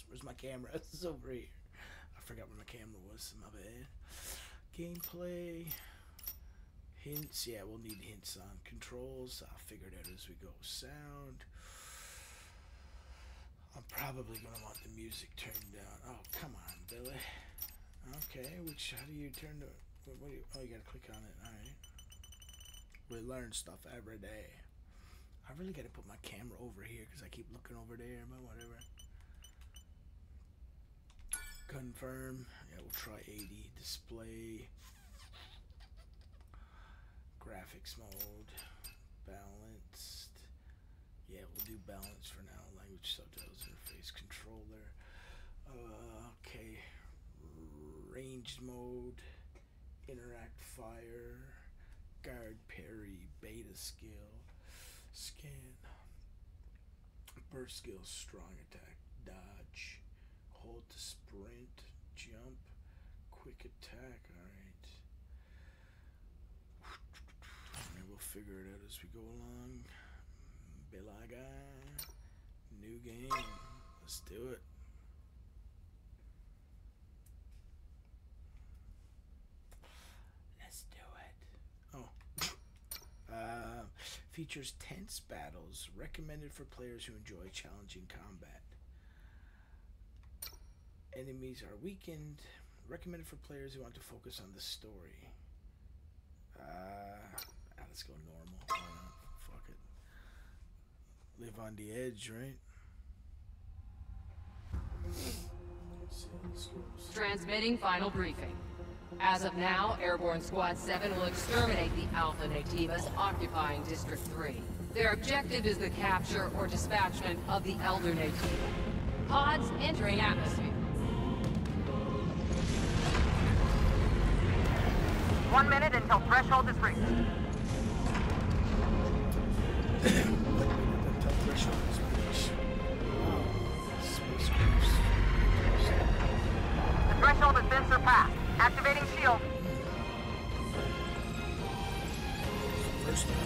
Where's my camera? It's over here. I forgot where my camera was. My bad. Gameplay. Hints. Yeah, we'll need hints on controls. I'll figure it out as we go. Sound. I'm probably going to want the music turned down. Oh, come on, Billy. Okay, how do you turn the... oh, you got to click on it. Alright. We learn stuff every day. I really got to put my camera over here because I keep looking over there, but whatever. Confirm. Yeah, we'll try 80. Display. Graphics mode. Balanced. Yeah, we'll do balance for now. Language, subtitles, interface, controller. Okay. Ranged mode. Interact, fire. Guard, parry, beta skill. Scan. Burst skill, strong attack, dodge. Hold to sprint, jump, quick attack. Alright. Alright, we'll figure it out as we go along. Belaga. New game. Let's do it. Let's do it. Oh. Features tense battles. Recommended for players who enjoy challenging combat. Enemies are weakened. Recommended for players who want to focus on the story. Let's go normal. Why not? Fuck it. Live on the edge, right? Let's see how this goes. Transmitting final briefing. As of now, Airborne Squad 7 will exterminate the Alpha Neytibas occupying District 3. Their objective is the capture or dispatchment of the Elder Neytiba. Pods entering atmosphere. 1 minute until threshold is reached. The threshold has been surpassed. Activating shield. First off.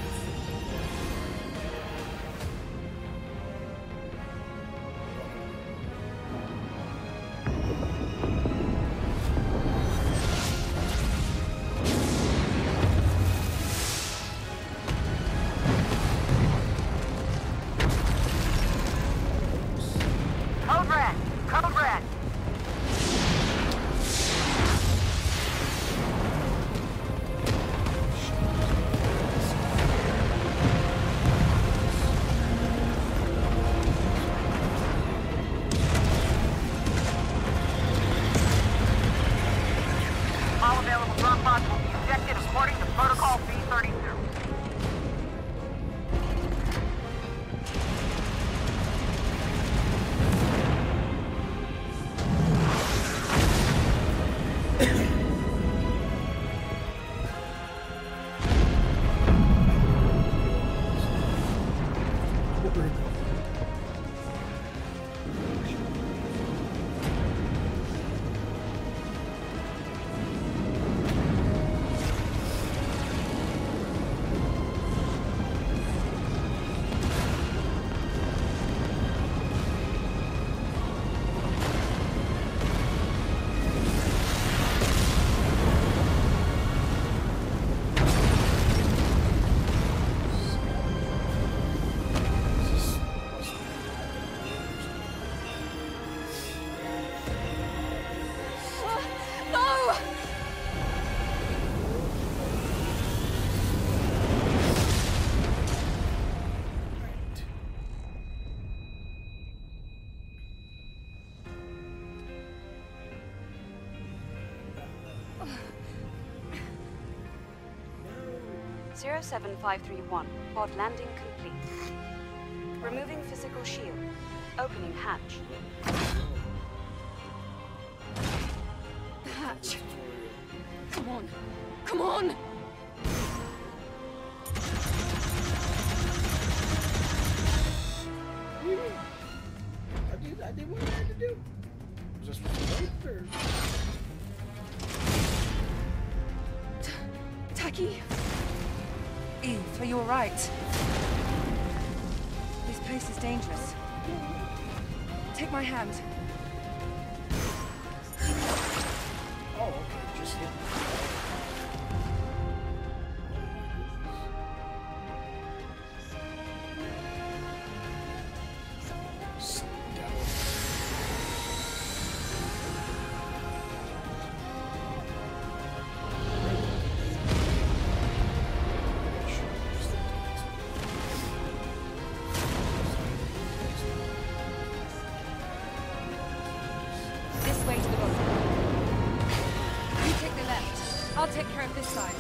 Code red. Code red. All available drop pods will be ejected according to Protocol B32. Zero 7531. Pod landing complete. Removing physical shield. Opening hatch. The hatch. Come on. Come on! I did what I had to do. Was I supposed to wait or... Taki? Eve, are you alright? This place is dangerous. Take my hand. This way to the bottom. You take the left. I'll take care of this side.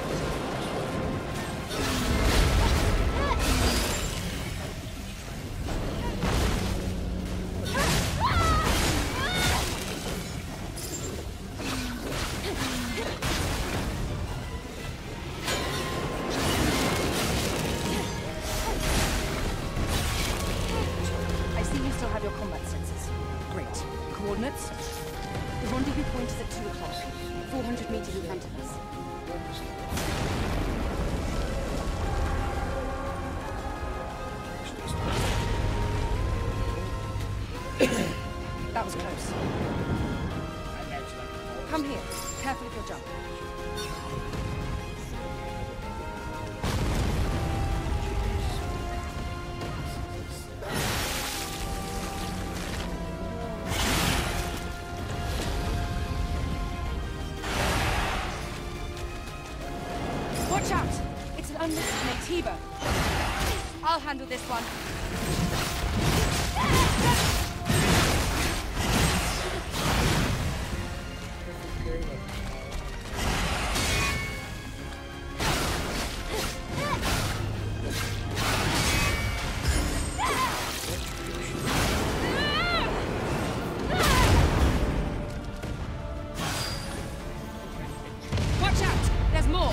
I see you still have your combat sensors. Great. Coordinates? The rendezvous point is at 2 o'clock. 400 meters in front of us. That was close. Come here. Careful of your jump. Watch out! It's an unlisted Neytiba. I'll handle this one. Watch out! There's more!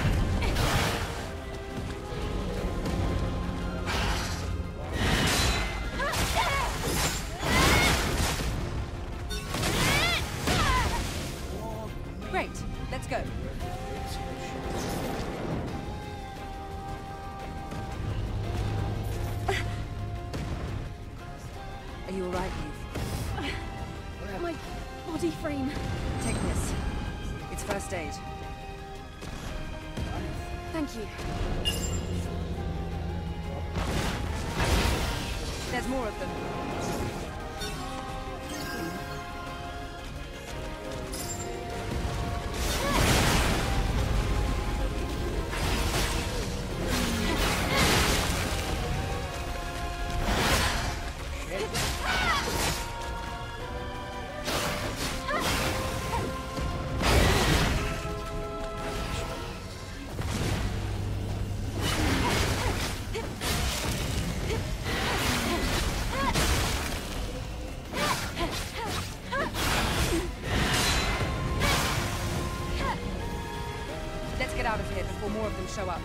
Great, let's go. Are you alright, Eve? My body frame. Take this. It's first aid. Thank you. There's more of them. Let's get out of here before more of them show up.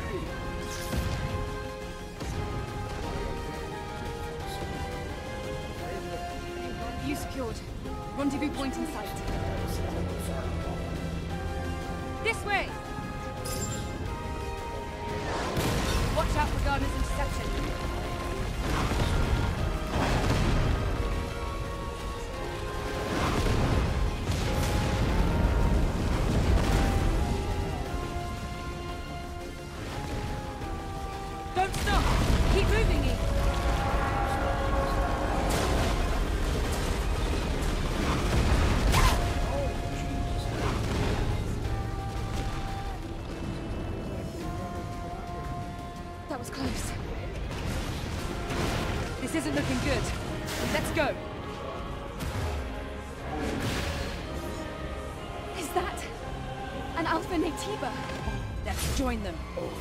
You secured. Rendezvous point in sight. This way! Watch out for Gardner's interception. Don't stop! Keep moving, Eve! That was close. This isn't looking good. Let's go! Is that an Alpha Neytiba? Let's join them.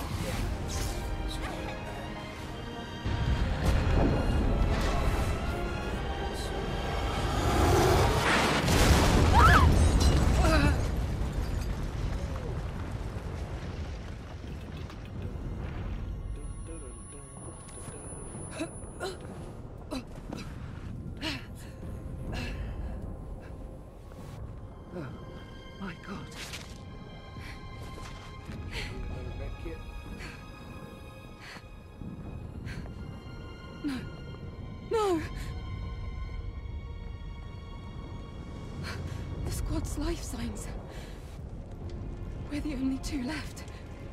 My God. No! The squad's life signs. We're the only two left.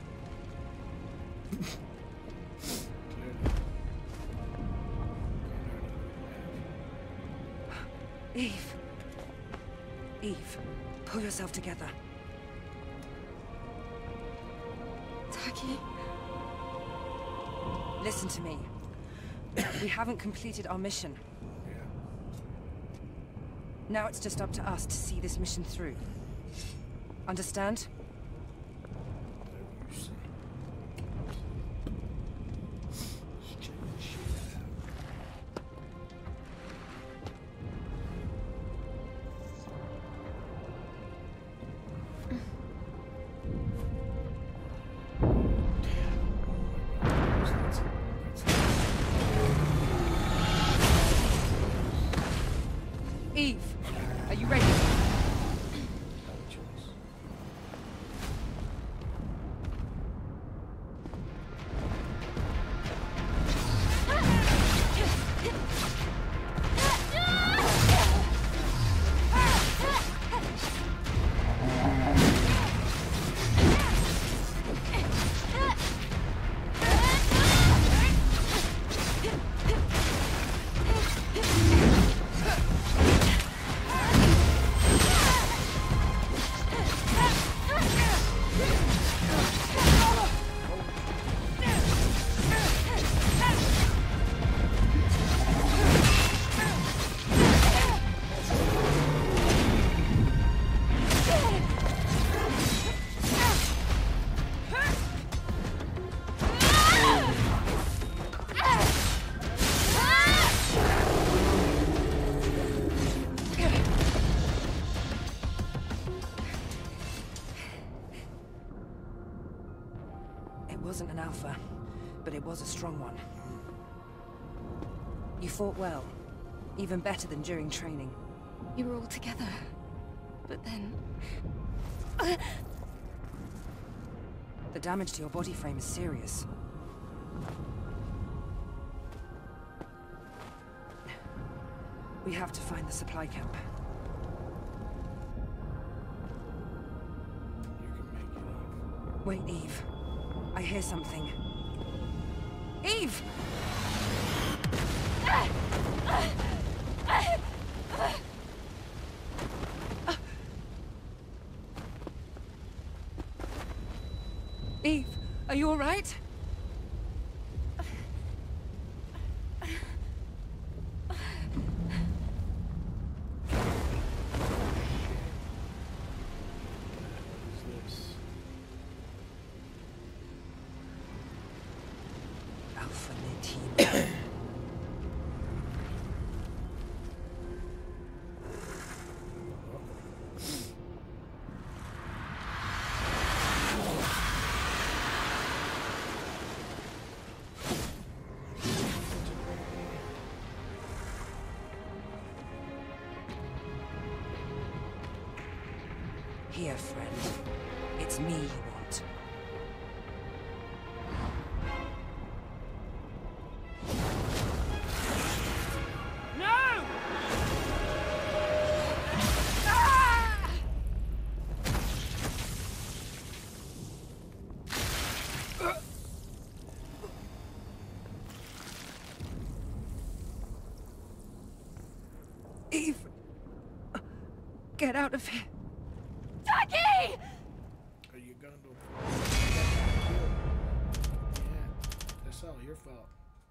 Eve. Eve, pull yourself together. Taki. Listen to me. We haven't completed our mission. Yeah. Now it's just up to us to see this mission through. Understand? Whatever you say. Let's check this shit out. Eve, are you ready? It wasn't an alpha, but it was a strong one. You fought well. Even better than during training. You were all together. But then... The damage to your body frame is serious. We have to find the supply camp. You can make it, Eve. Wait, Eve. I hear something. Eve! Eve, are you all right? What is this? Alpha Neytiba. Here, friend. It's me you want. No! Eve! Get out of here. Taki! Are you gonna go? Yeah, that's all your fault.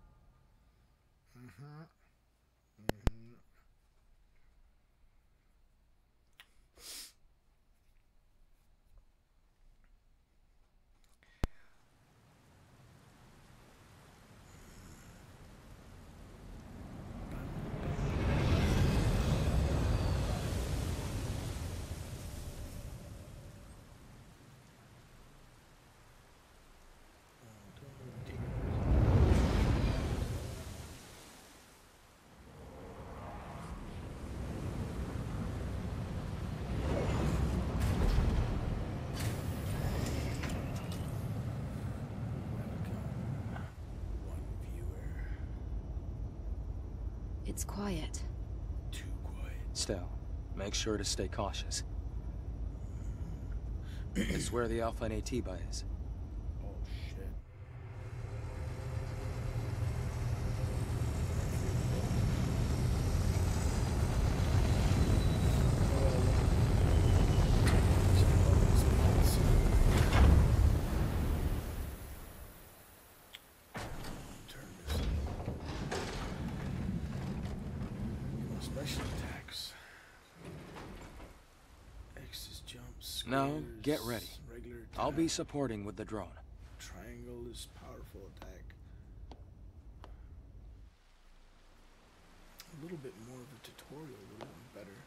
It's quiet. Too quiet. Still, make sure to stay cautious. It's where the Alpha Neytiba is. Oh shit. Special attacks. X is jumps. Now, get ready. Regular I'll attack. be supporting with the drone. Triangle is powerful attack. A little bit more of a tutorial would have been better.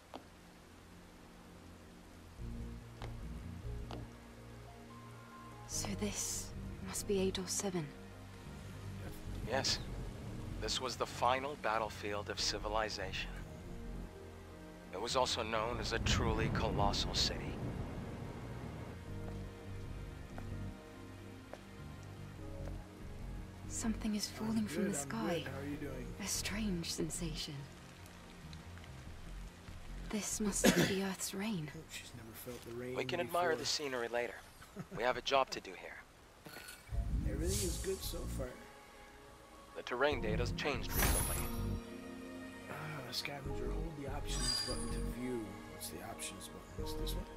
So this must be Adol 7. Yes. This was the final battlefield of civilization. It was also known as a truly colossal city. Something is falling from the I'm sky. good. How are you doing? A strange sensation. This must be the Earth's rain. Oh, she's never felt the rain We can admire before. the scenery later. We have a job to do here. Everything is good so far. The terrain data's changed recently. Scavenger, hold the options button to view. What's the options button? What's this one?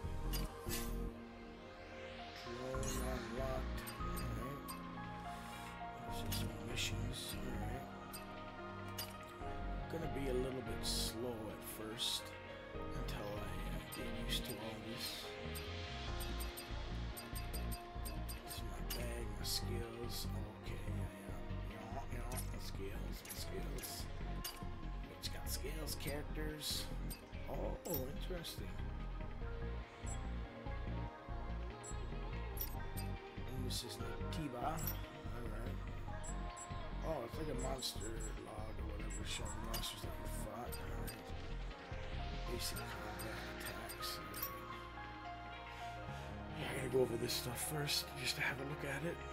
Drone unlocked. Alright. There's just some missions. Alright. Gonna be a little bit slow at first until I get used to all this. This is my bag, my skills. Okay, yeah. My skills. It's got skills, characters. Oh, interesting. And this is Neytiba. Alright. Oh, it's like a monster log or whatever, showing monsters that you fought. Alright. Basic combat attacks. Yeah, I gotta go over this stuff first, just to have a look at it.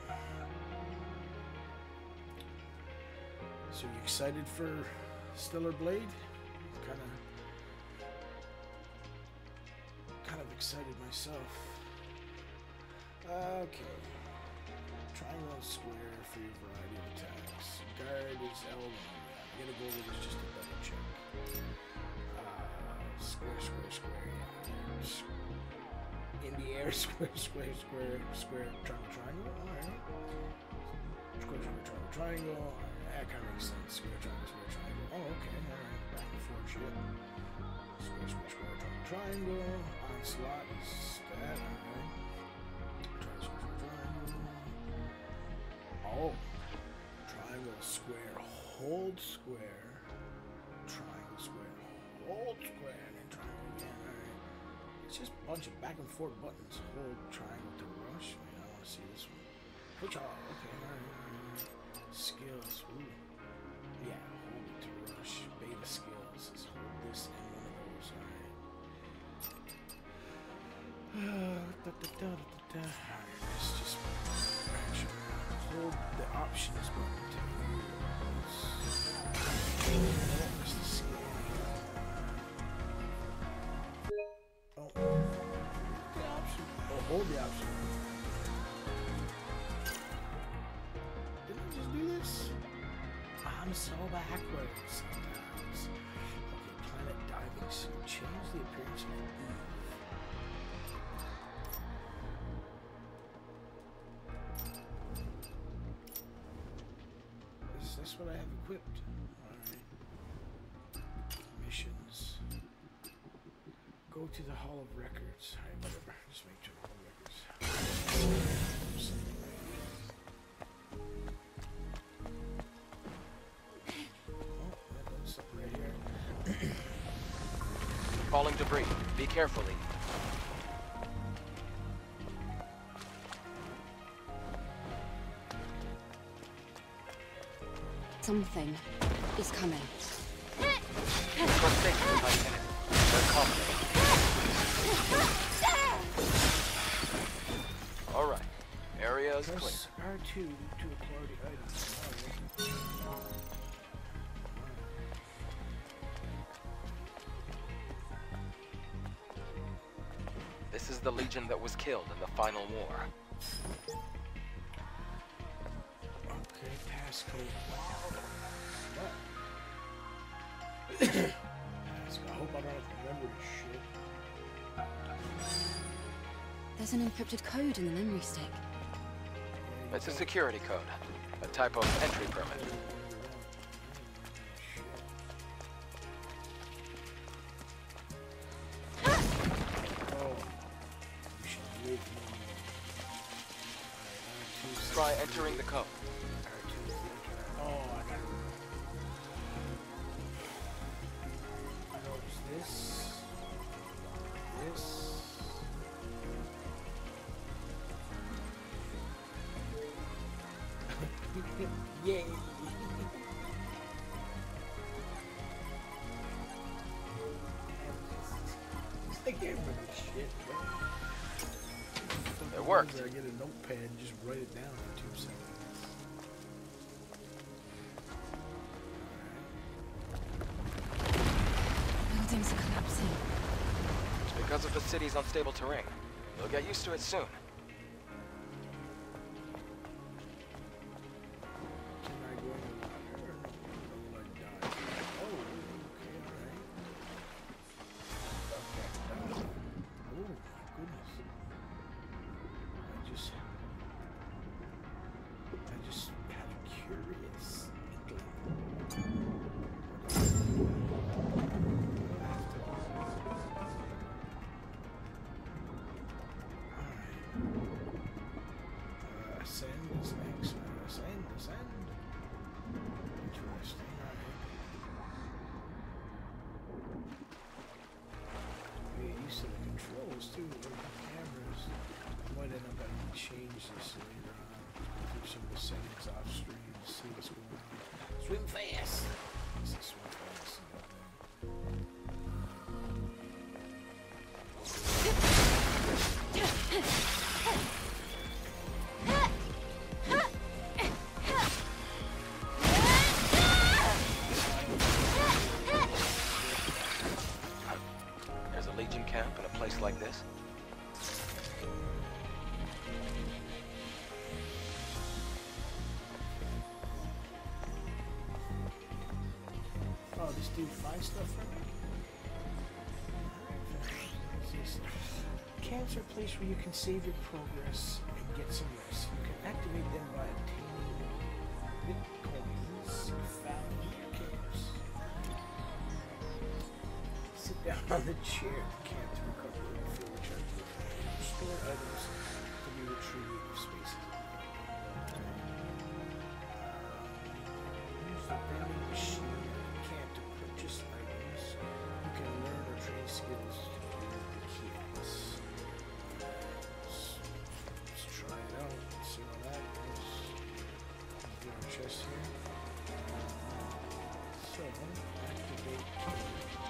So you excited for Stellar Blade? Kind of excited myself. Okay. Triangle and square for your variety of attacks. Guard is L1. I'm gonna go over this just to double check. Square. Yeah. In the air, square. Triangle. Alright. Square, triangle. That kind of makes sense. Square, triangle. Oh, okay. Alright. Back and forth shit. Square, triangle. Onslaught is that. Alright. Triangle. Oh. Triangle, square, hold square. Triangle, square, hold square. And then triangle again. Alright. It's just a bunch of back and forth buttons. Hold triangle to rush. Wait, I want to see this one. Which are, okay. Alright. Skills. Ooh. Yeah, hold it to rush. Beta skills is hold this and one of those. Alright. Alright, let's just actually hold the options button to view. Where's the scan? Oh. The option. Oh, hold the option. Didn't I just do this? I'm so backwards sometimes. Okay, planet diving suit. Change the appearance of Eve. Is this what I have equipped? Alright. Missions. Go to the Hall of Records. Alright, whatever. Just make sure Hall of Records. Falling debris. Be careful, Lee. Something is coming. Go safe, Lieutenant. They're coming. All right. Area is clear. Press R2 to acquire the items. This is the Legion that was killed in the final war. Okay, passcode. What? I hope I don't have to remember this shit. There's an encrypted code in the memory stick. It's a security code, a type of entry permit. Try entering the code. Oh, I got it. This. Yay! I can't remember shit. It worked. I get a notepad and just write it down in 2 seconds. Buildings are collapsing. It's because of the city's unstable terrain. You'll get used to it soon. Can I go in the water or no? Will I die? Oh, okay, alright. Okay. Oh, my goodness. I just had a curious inkling. Ascend is next. Ascend. Interesting. We get used to the controls too, with the cameras. I might end up having to change this later on. Do some of the settings off stream to see what's going on. Swim fast! Swim fast. There's a Legion camp in a place like this. Oh, this dude finds stuff for me? Camps are a place where you can save your progress and get some rest. You can activate them by obtaining bitcoins found in your camps. Sit down on the chair at the camp to recover and fill the charge. Store items to be retrieved if spaces. Use the vending machine at the camp to purchase items. You can learn or train skills to build the kits. Let's try it out. Let's see what that is. Get our chest here. So, activate key.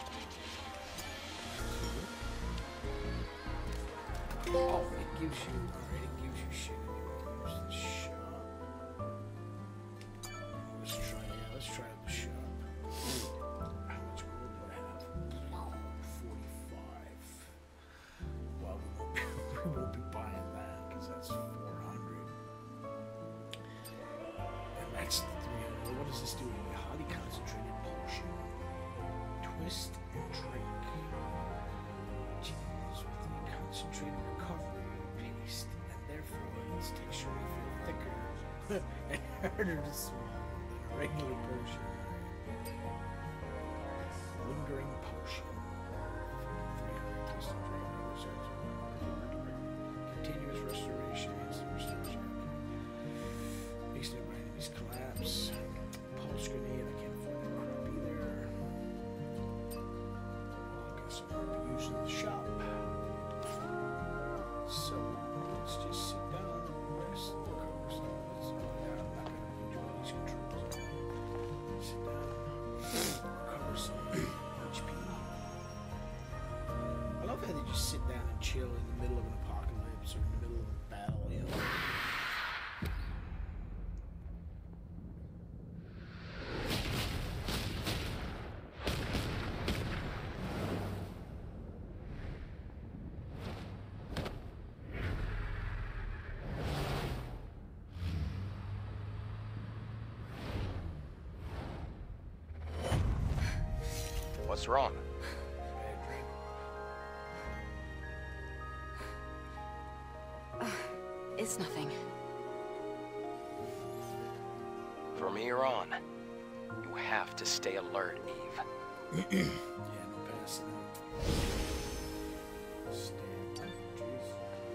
Oh, it gives you, alright, it gives you shit anyway. Here's the shop. Let's try the shop. How much gold do I have? 45. Well, we won't be buying that because that's 400. And that's 300. What does this do? A highly concentrated potion. Twist and drink. Jeez, with a concentrated recovery paste, and therefore its texture may feel thicker and harder to swallow than a regular potion. Lingering potion. 300 plus the continuous restoration. Instant restoration. Makes nearby enemies collapse. Pulse grenade. I can't find that crap either. I guess I'll be using the shop. So let's just sit down and rest and recover some. I'm not going to enjoy these controls. Sit down, recover some HP. I love how they just sit down and chill in the middle of an apocalypse or in the middle of a battle, you know. What's wrong? Bad dream. It's nothing. From here on, you have to stay alert, Eve. Yeah, no passing out. Stand. Jeez.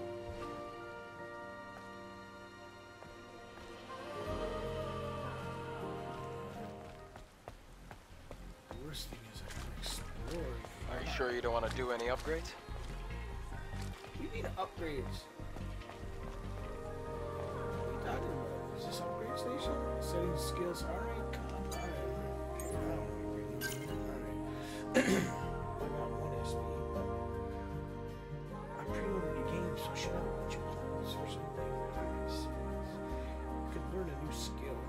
The worst thing is I gotta explore. Are you sure you don't want to do any upgrades? You need upgrades. What are you talking about? Is this upgrade station? Setting skills. Alright, come on. Alright. I got 1 SP. I pre-ordered the game, so I should have a bunch of points or something. Nice. I could learn a new skill.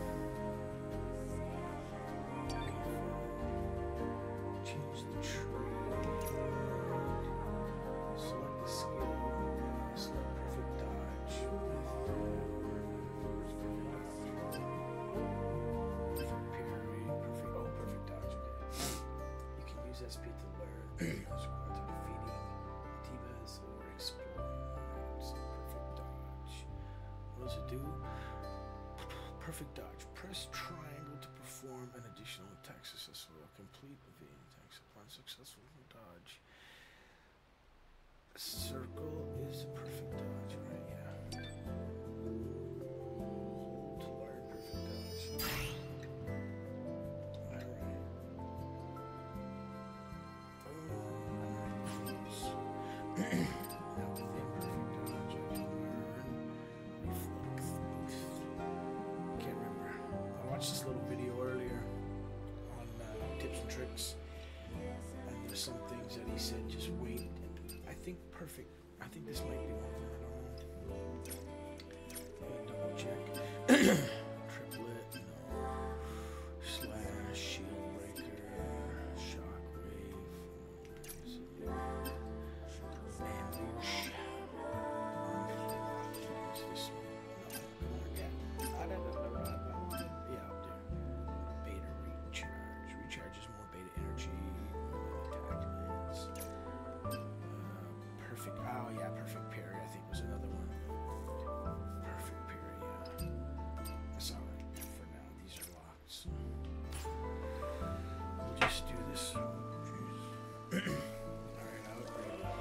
Change the trade. Select the skill. Select perfect dodge. Perfect parry. Perfect dodge. Okay. You can use SP to learn as well to defeating Neytibas or exploring. So perfect dodge. What does it do? Perfect dodge. Press triangle to perform an additional attack successful. Complete evading attacks upon successful dodge. Circle is a perfect dodge, right? Yeah. To learn perfect dodge. Alright. Now within perfect dodge, I can learn reflex boost. Can't remember. I watched this little video earlier on tips and tricks, and there's some things that he said just wait. I think perfect. I think this might be one of them. I don't know. I'm gonna double check. Triplet, no. Slash, shield breaker, shockwave, ambush. Is this one? No. Yeah, up there. Beta recharge. Recharges more beta energy. Attack hits. Perfect. Oh yeah, perfect parry. I think was another one. Perfect parry. Yeah. That's all right for now. These are locked. So we'll just do this. Jeez. All right, I'll upgrade it.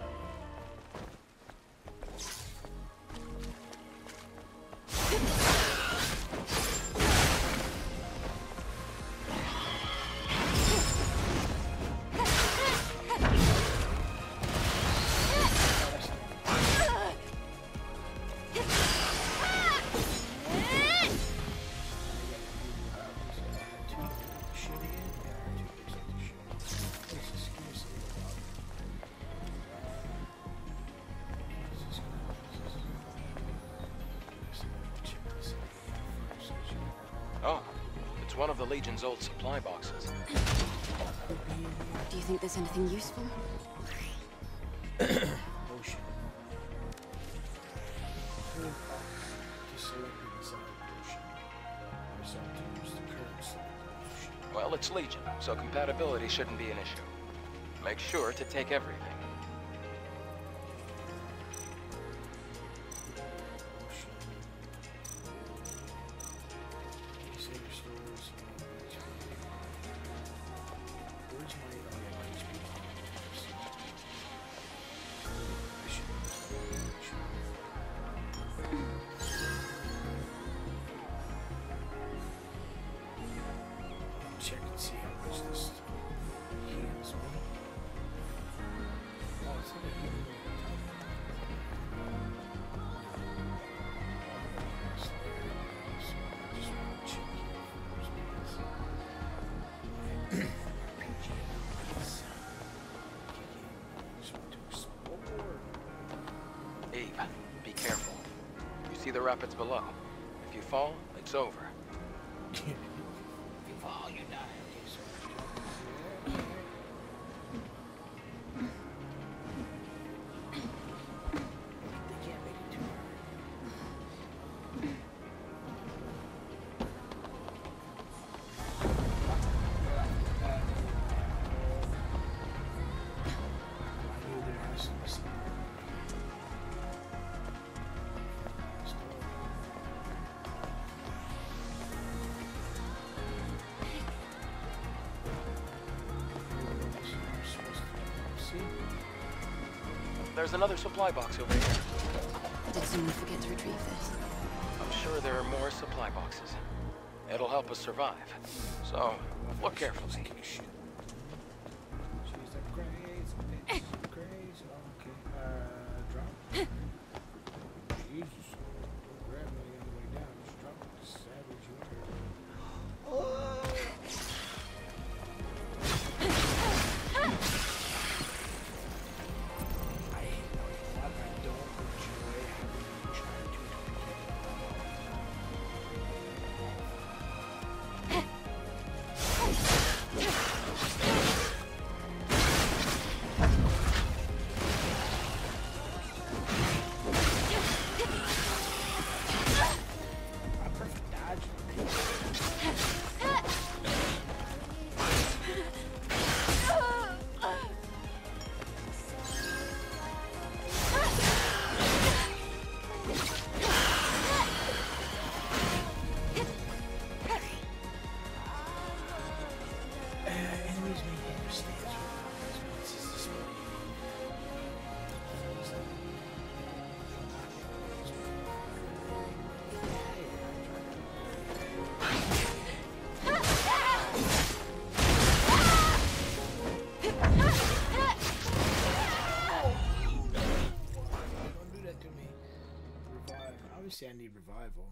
Oh, it's one of the Legion's old supply boxes. Do you think there's anything useful? Motion. To select the desired motion. Press Alt to use the current selected motion. Well, it's Legion, so compatibility shouldn't be an issue. Make sure to take everything. Motion. Save your stores. Where's my... Oh yeah, my HP. I should check and see how much this heals me. Oh, it's not a healing over time. So I just want to check here first because my PGs. Just want to explore. Eve, be careful. You see the rapids below. If you fall, it's over. If you fall, you die. Okay, so they can't make it too hard. There's another supply box over here. Did someone forget to retrieve this? I'm sure there are more supply boxes. It'll help us survive. So, look carefully. She's a crazy bitch. Crazy. Oh, okay. Drop. Jesus. Don't grab me on the way down. Just drop it. The savage you are. Oh! Obviously, I need revival.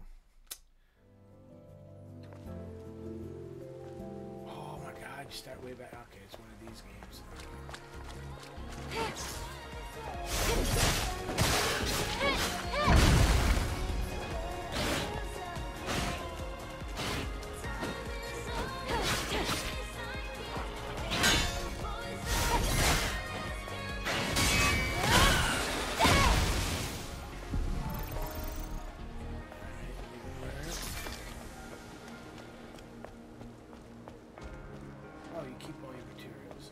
Oh my god, you start way back. Okay, it's one of these games. Oh, you keep all your materials.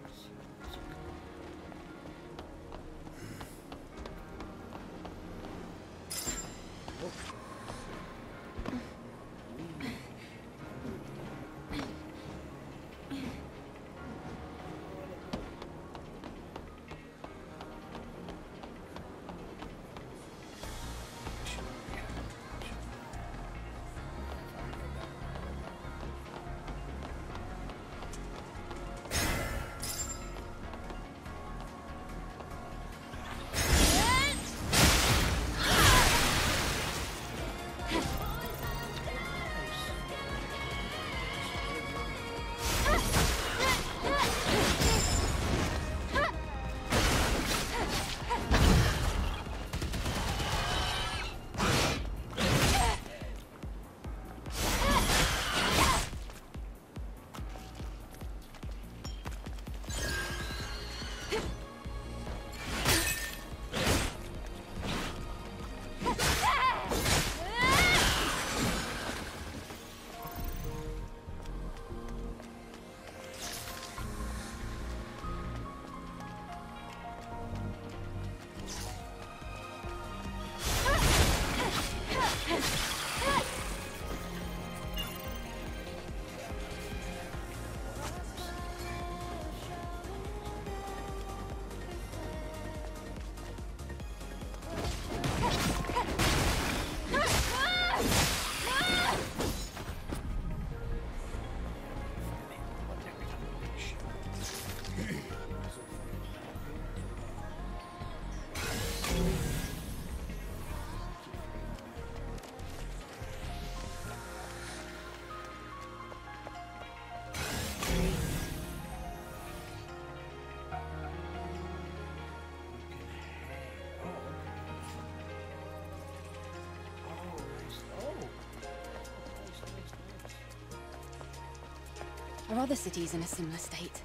Are other cities in a similar state?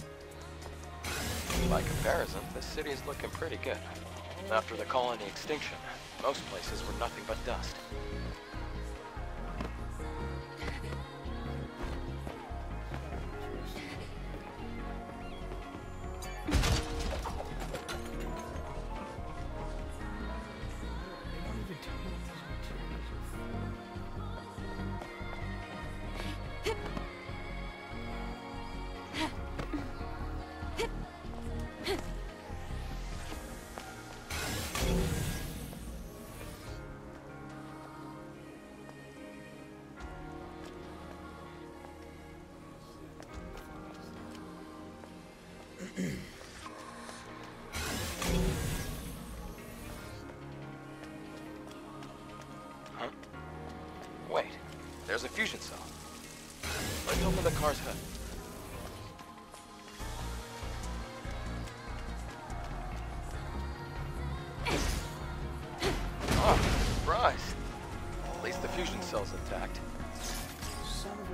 By comparison, this city is looking pretty good. After the colony extinction, most places were nothing but dust. Huh? Wait, there's a fusion cell. Let's open the car's hood. Oh, surprise. At least the fusion cell's intact. Son of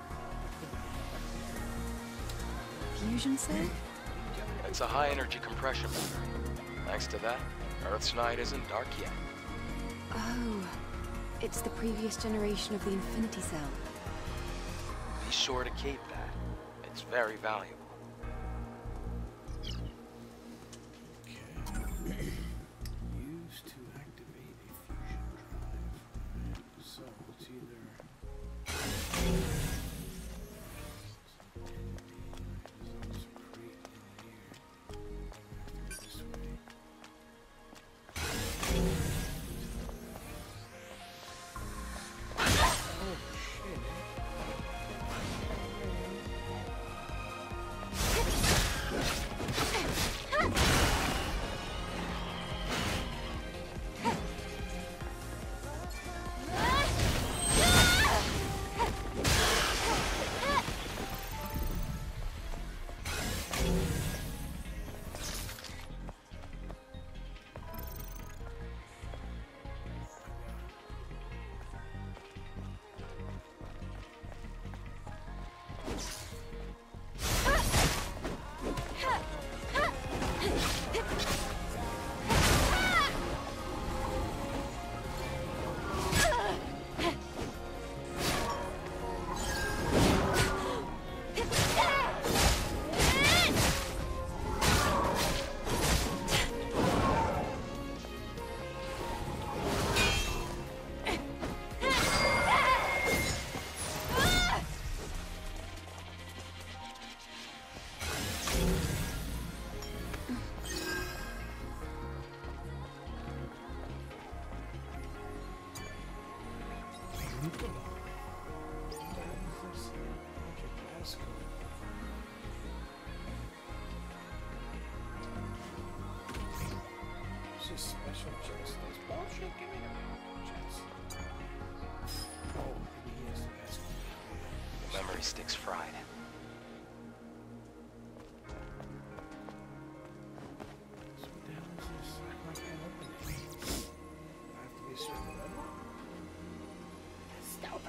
a... Fusion cell? It's a high-energy compression battery. Thanks to that, Earth's night isn't dark yet. Oh, it's the previous generation of the Infinity Cell. Be sure to keep that. It's very valuable. Okay. Used to activate a fusion drive. So it's either... Special chest. That's bullshit. Give me the chest. Oh, maybe he has the best one. The memory stick's fried. So what the hell is this? I can't open it. I have to be a certain level? Stupid.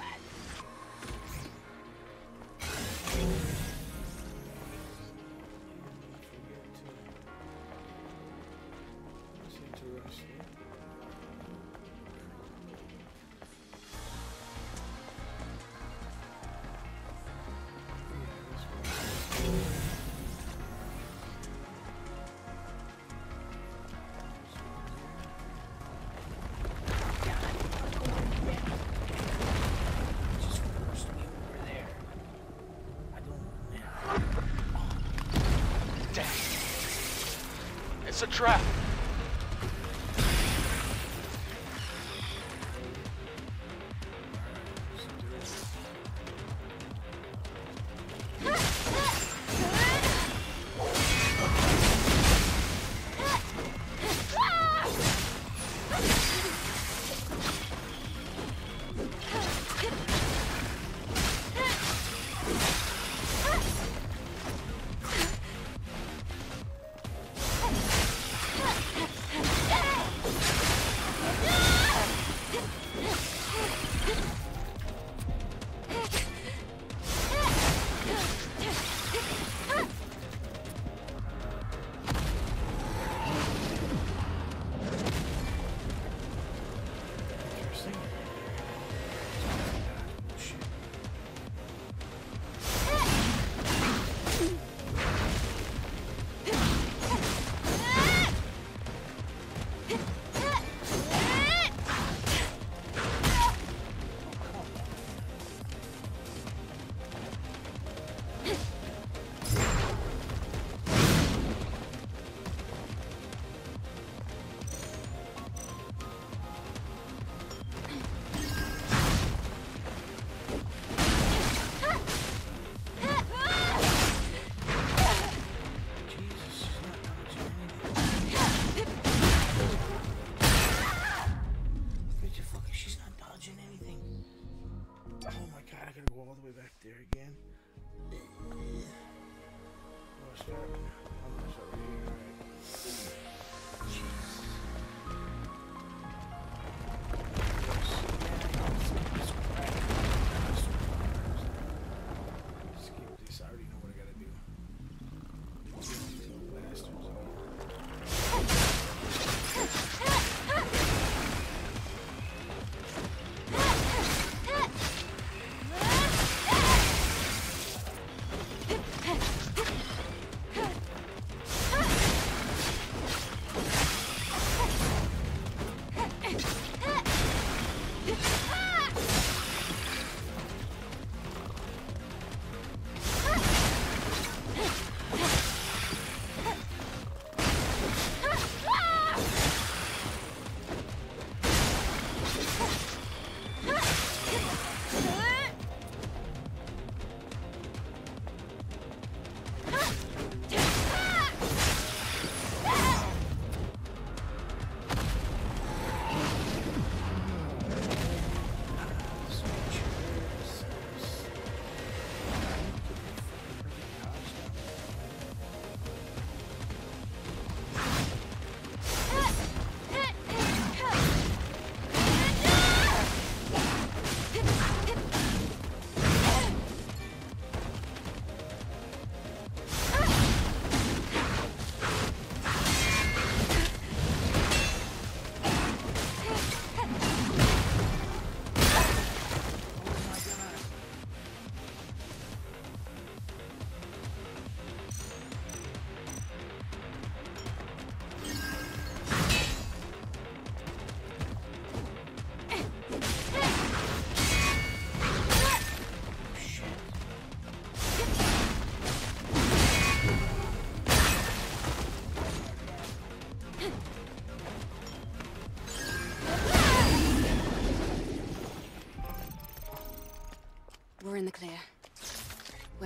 It's a trap.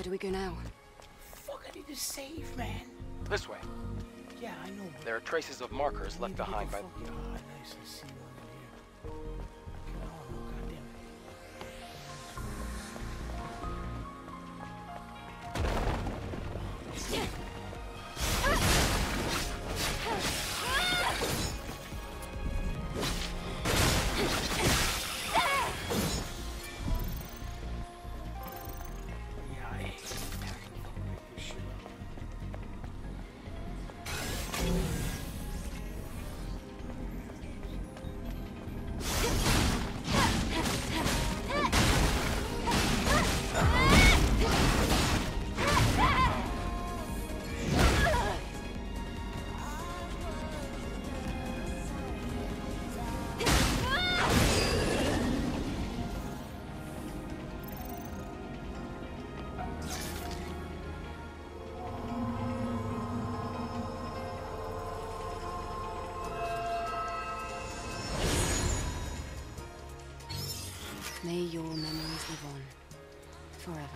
do we go now? Fuck, I need to save, man. This way. Yeah, I know. There are traces of markers left behind by... Oh, nice. I see one here. Oh, goddamn May your memories live on. Forever.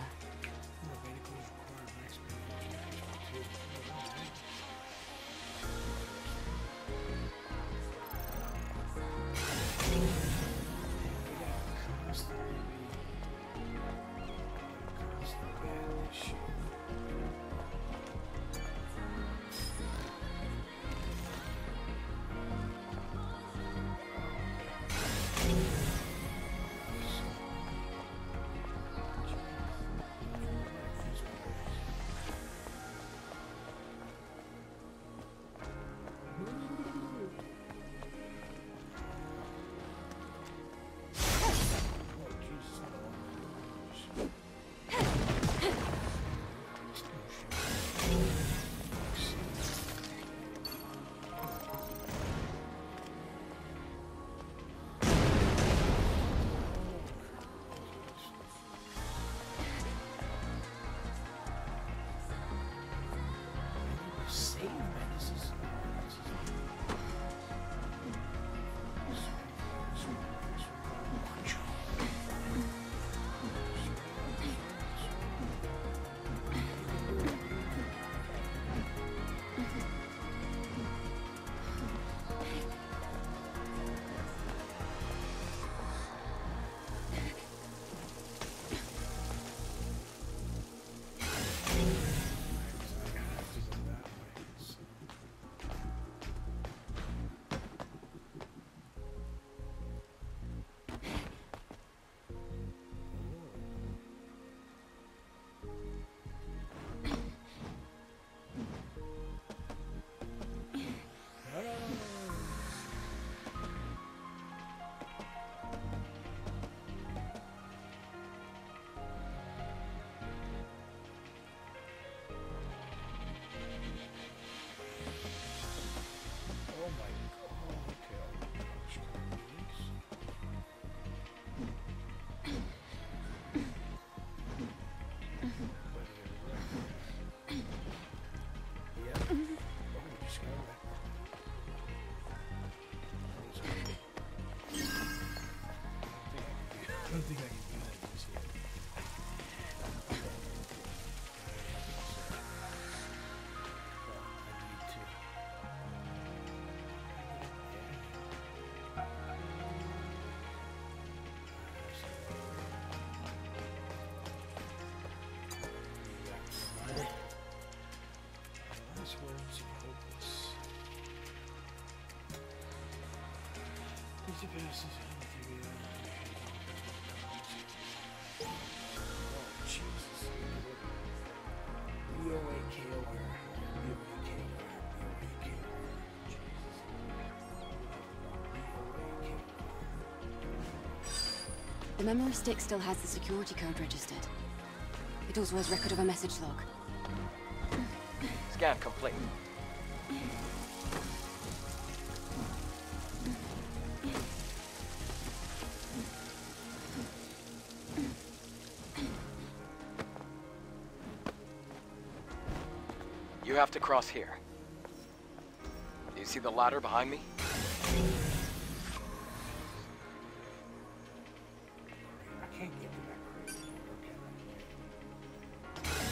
I don't think I can do that just yet. The memory stick still has the security code registered. It also has record of a message log. Scan complete. You have to cross here. Do you see the ladder behind me? I can't get to that crate. Okay.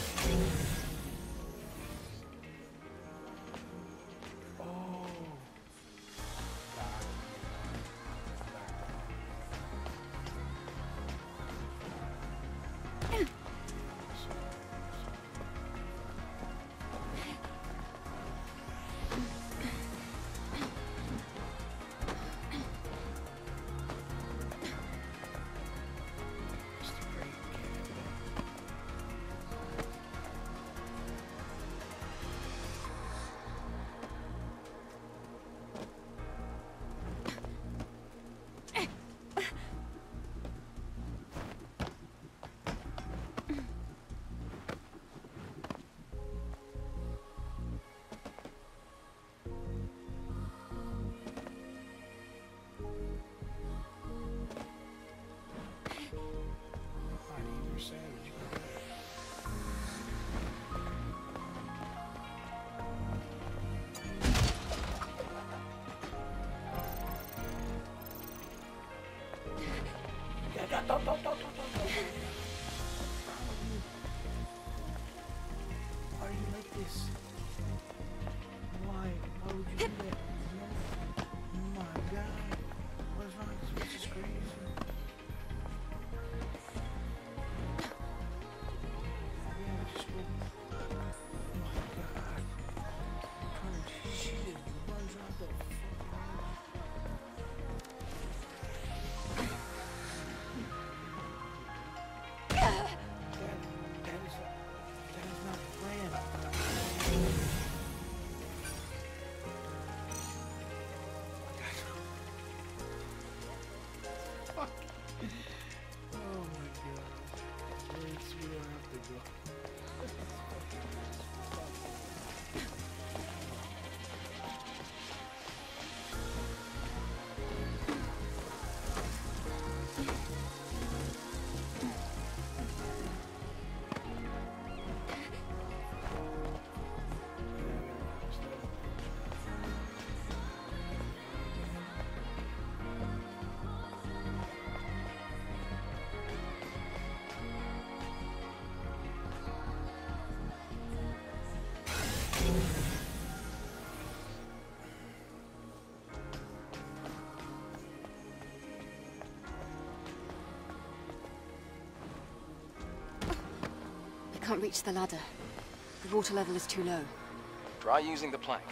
can't reach the ladder. The water level is too low. Try using the plank.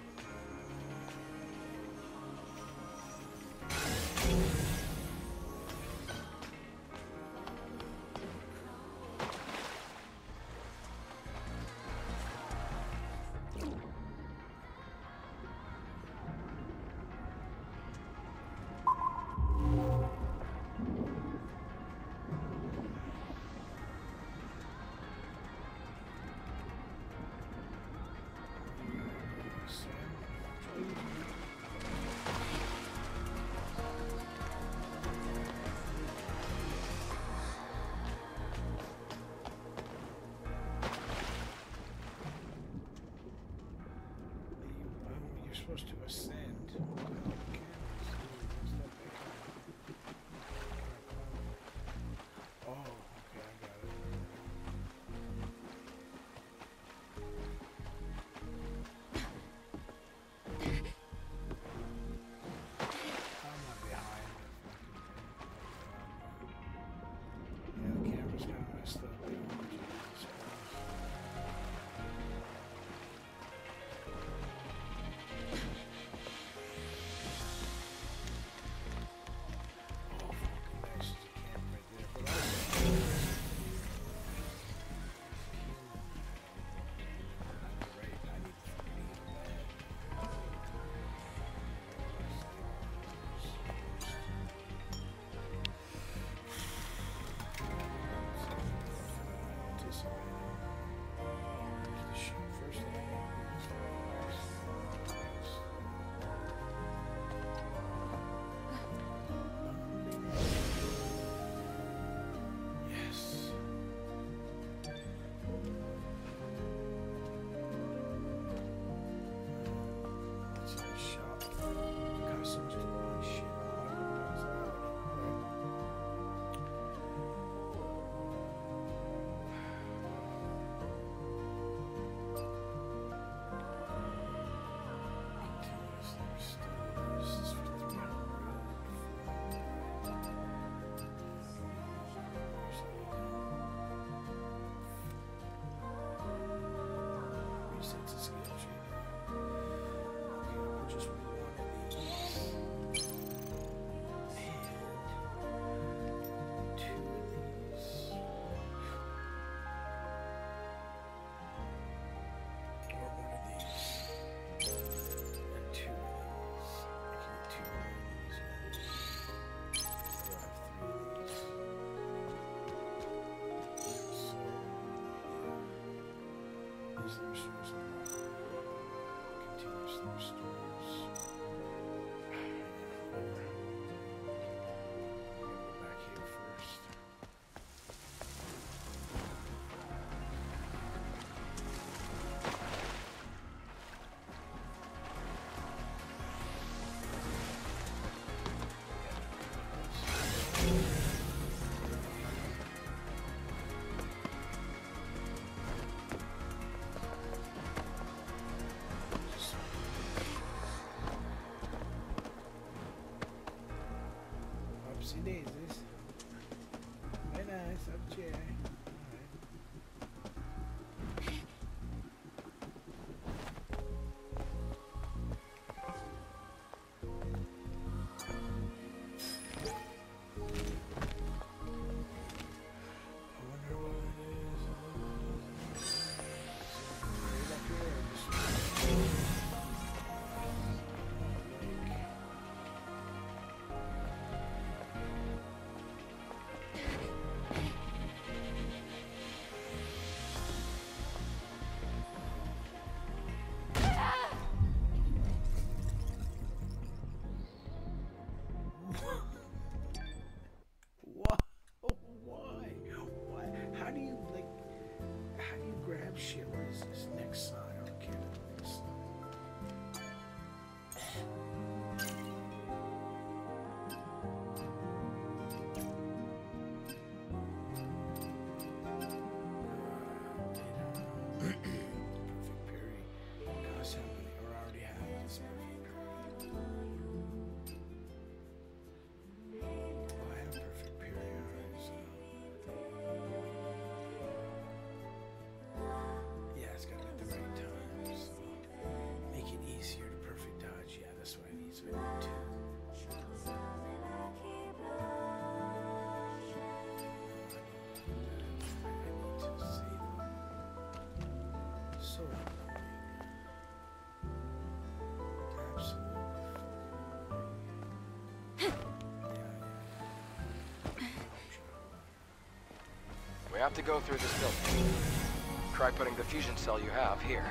You're supposed to ascend. Oh, okay, I got it. I'm not behind. Yeah, the camera's kind of messed up. Oopsie daisies. Very nice, up chair. have to go through this building. Try putting the fusion cell you have here.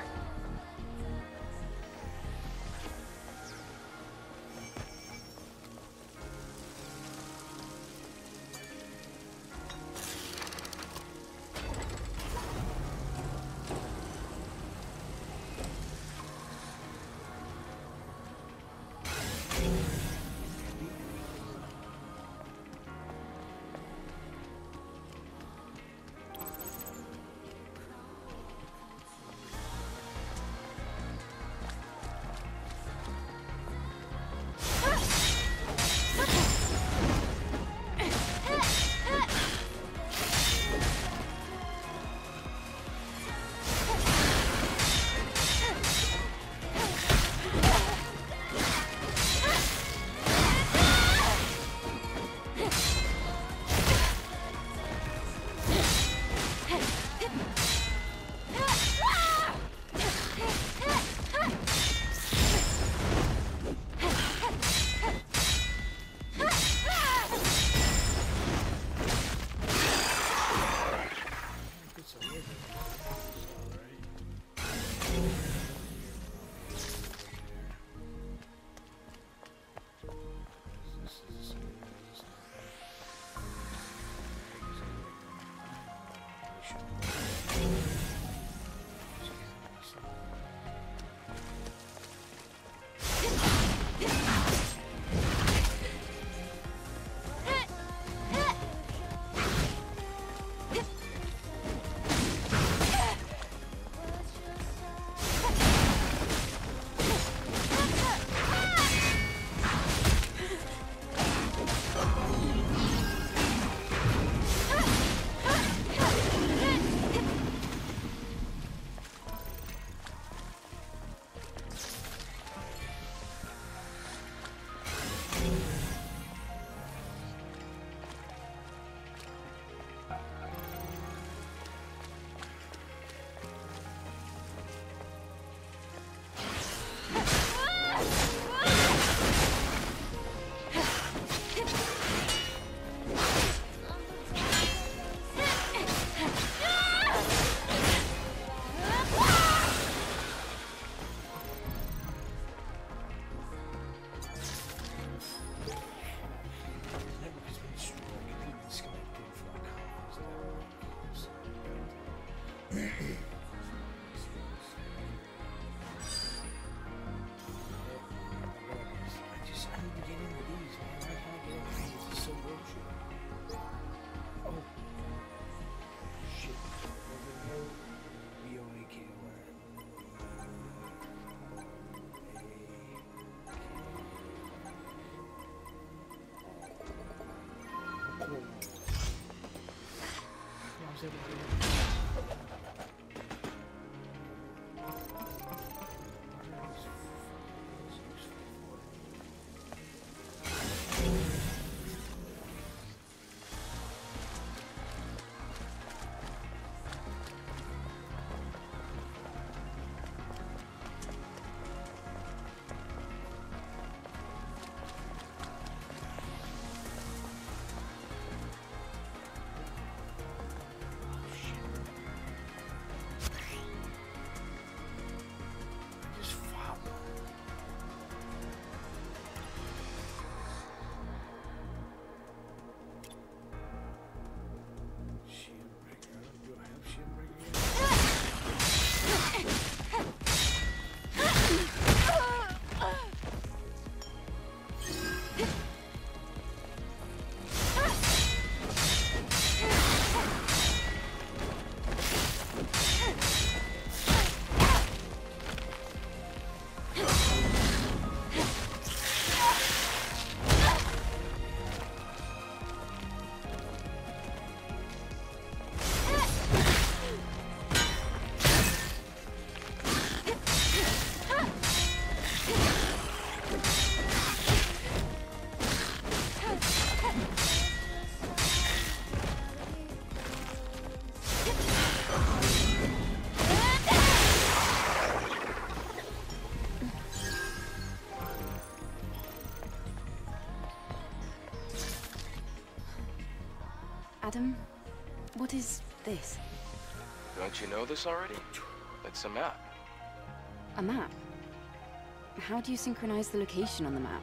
Adam, what is This. Don't you know this already? It's a map. A map? How do you synchronize the location on the map?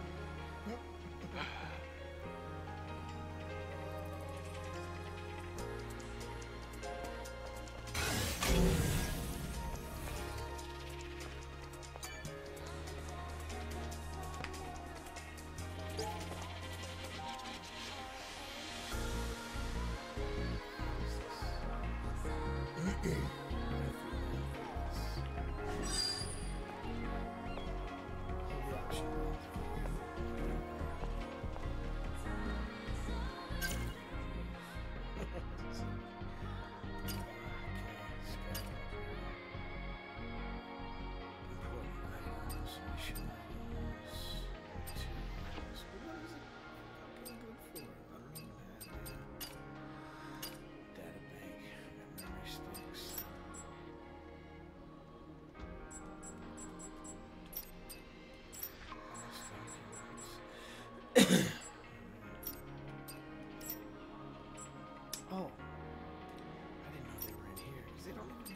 Oh, I didn't know they were in here because they don't even.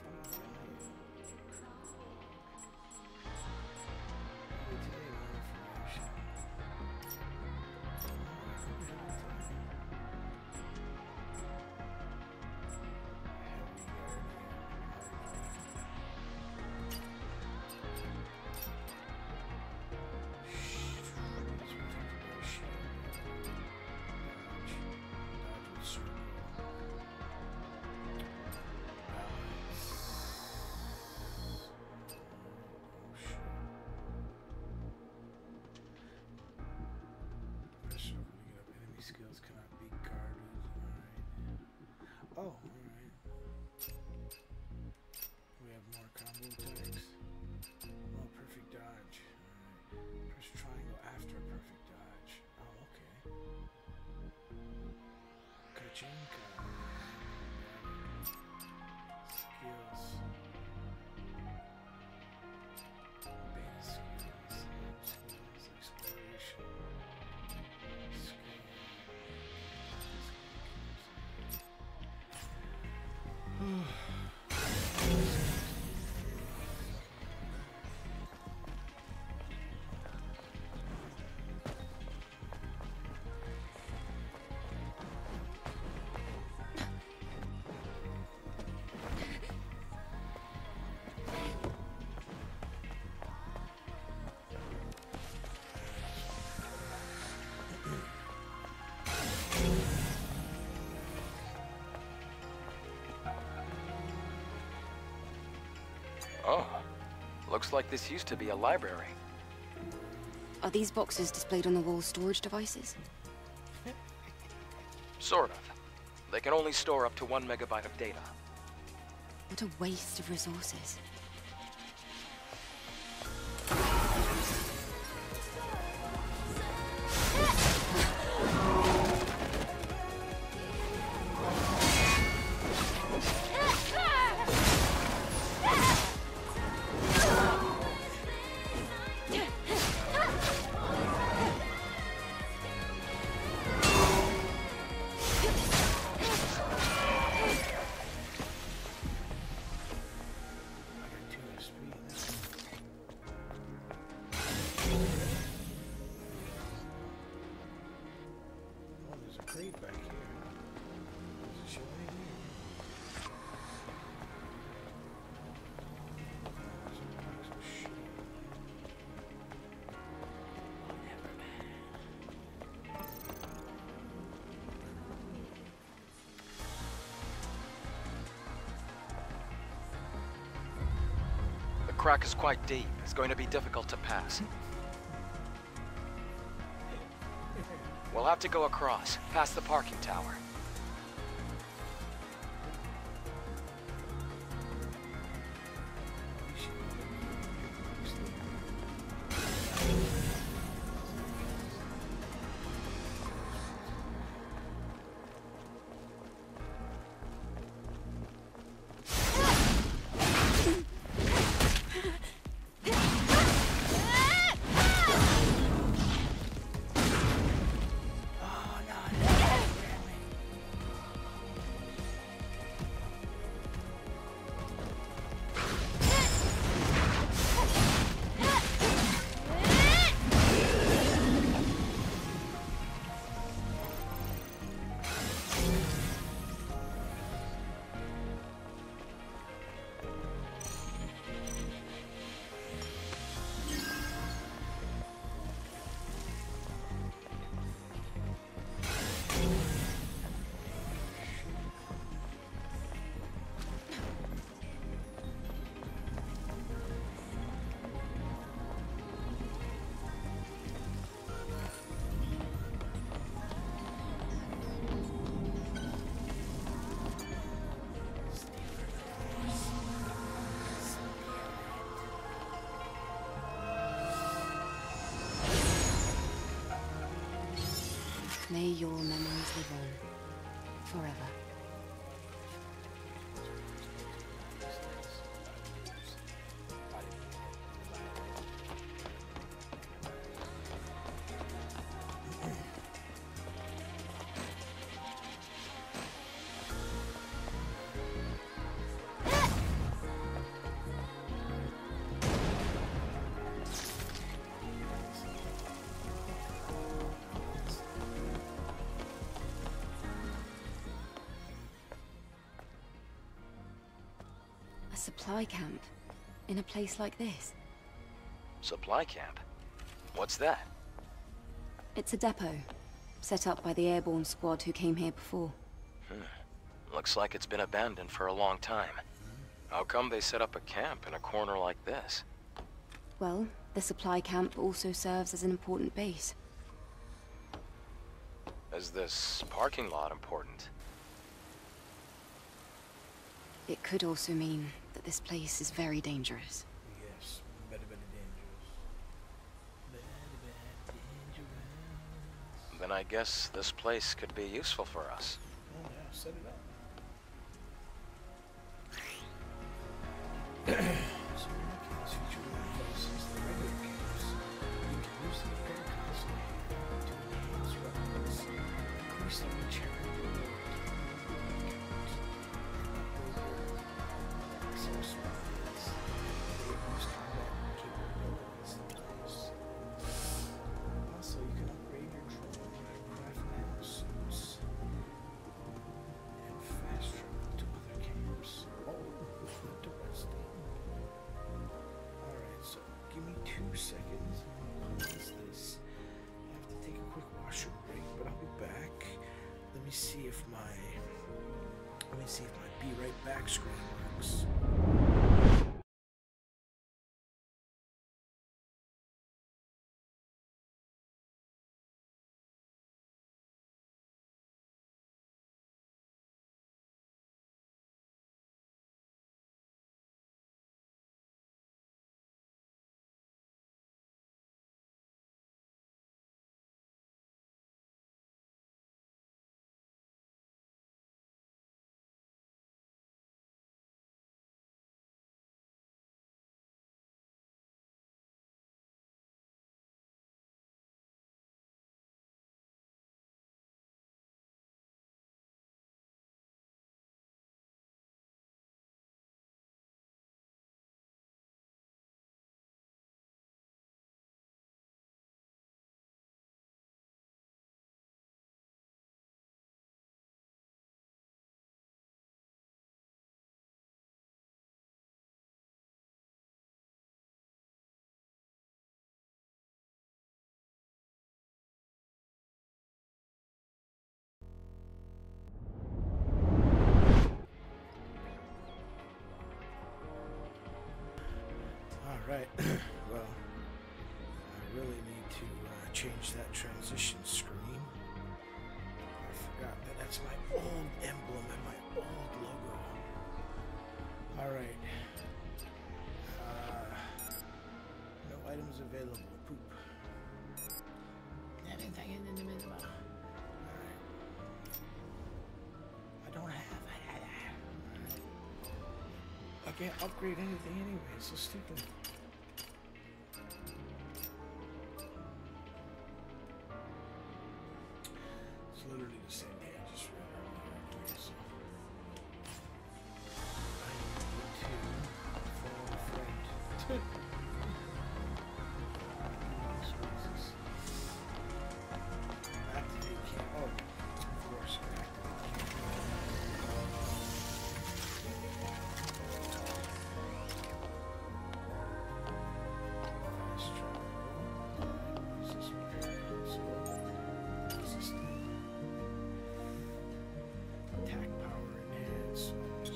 Skills cannot be guarded. Alright. Oh, alright. We have more combo attacks. Oh, perfect dodge. Alright. Press triangle after a perfect dodge. Oh, okay. Kachinka. Skills. Beta skills. Skills. Exploration. Oh, looks like this used to be a library. Are these boxes displayed on the wall storage devices? Sort of. They can only store up to 1 megabyte of data. What a waste of resources. The crack is quite deep. It's going to be difficult to pass. We'll have to go across, past the parking tower. May your memories live on. Forever. A supply camp? In a place like this? Supply camp? What's that? It's a depot, set up by the airborne squad who came here before. Looks like it's been abandoned for a long time. How come they set up a camp in a corner like this? Well, the supply camp also serves as an important base. Is this parking lot important? It could also mean that this place is very dangerous. Yes, very, very dangerous. Very, very dangerous. Then I guess this place could be useful for us. Oh yeah, set it up. So camps feature more places than regular camps. You can use the repair console to enhance weapons, increase their maturity, also, you can upgrade your drone, craft nanosuits, and fast travel to other camps. Oh, interesting. Alright, so give me 2 seconds. What is this? I have to take a quick washroom break, but I'll be back. Let me see if my be right back screen works. Alright, well, I really need to change that transition screen. I forgot that that's my old emblem and my old logo. Alright. No items available. Poop. Everything in the middle. Alright. I don't have it. Alright. I can't upgrade anything anyway. It's so stupid. It's literally the same thing. I just read it. So. I need to fall friend. Activate camp. Oh, of course. Activate camp. Fast travel. Is this repair console? Resistant. Attack power enhanced.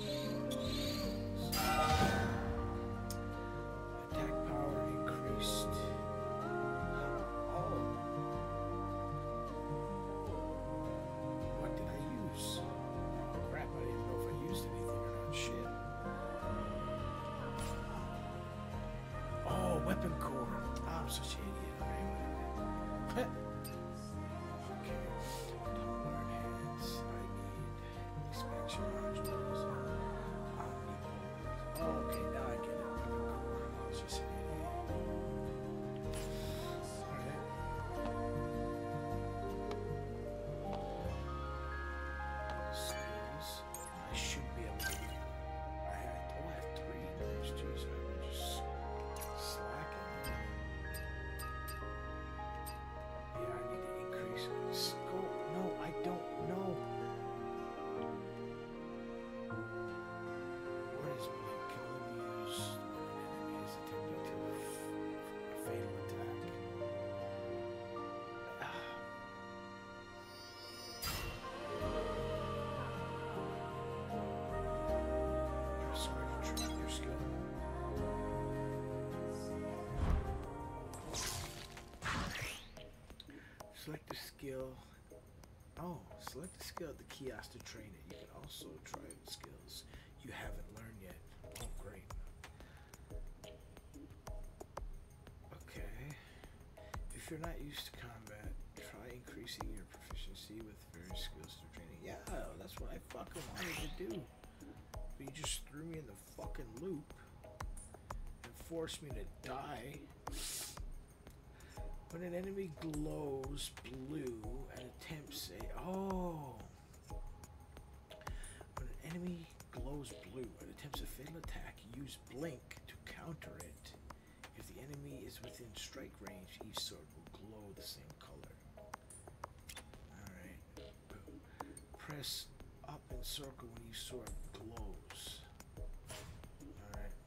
Attack power increased. Oh. What did I use? Oh crap, I didn't know if I used anything or not. Shit. Oh, weapon core. Oh, I'm such an idiot. Alright, whatever. Okay. Select the skill. Oh, select the skill at the kiosk to train it. You can also try the skills you haven't learned yet. Oh, great. Okay. If you're not used to combat, try increasing your proficiency with various skills through training. Yeah, that's what I fucking wanted to do. But you just threw me in the fucking loop and forced me to die. When an enemy glows blue and attempts a... Oh! When an enemy glows blue and attempts a fatal attack, use blink to counter it. If the enemy is within strike range, each sword will glow the same color. Alright. Press up in circle when each sword glows. Alright.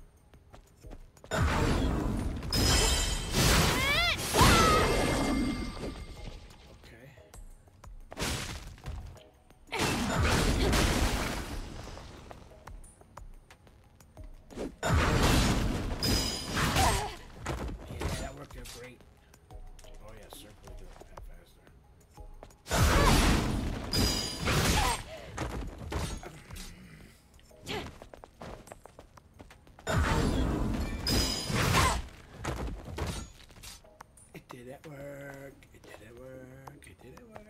Great. Oh yeah, circle do it faster. It didn't work. It didn't work. It didn't work.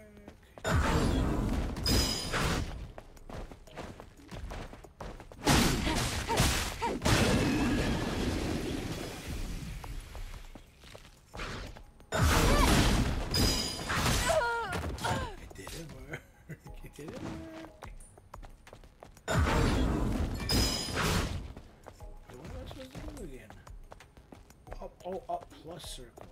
Oh, up plus circle.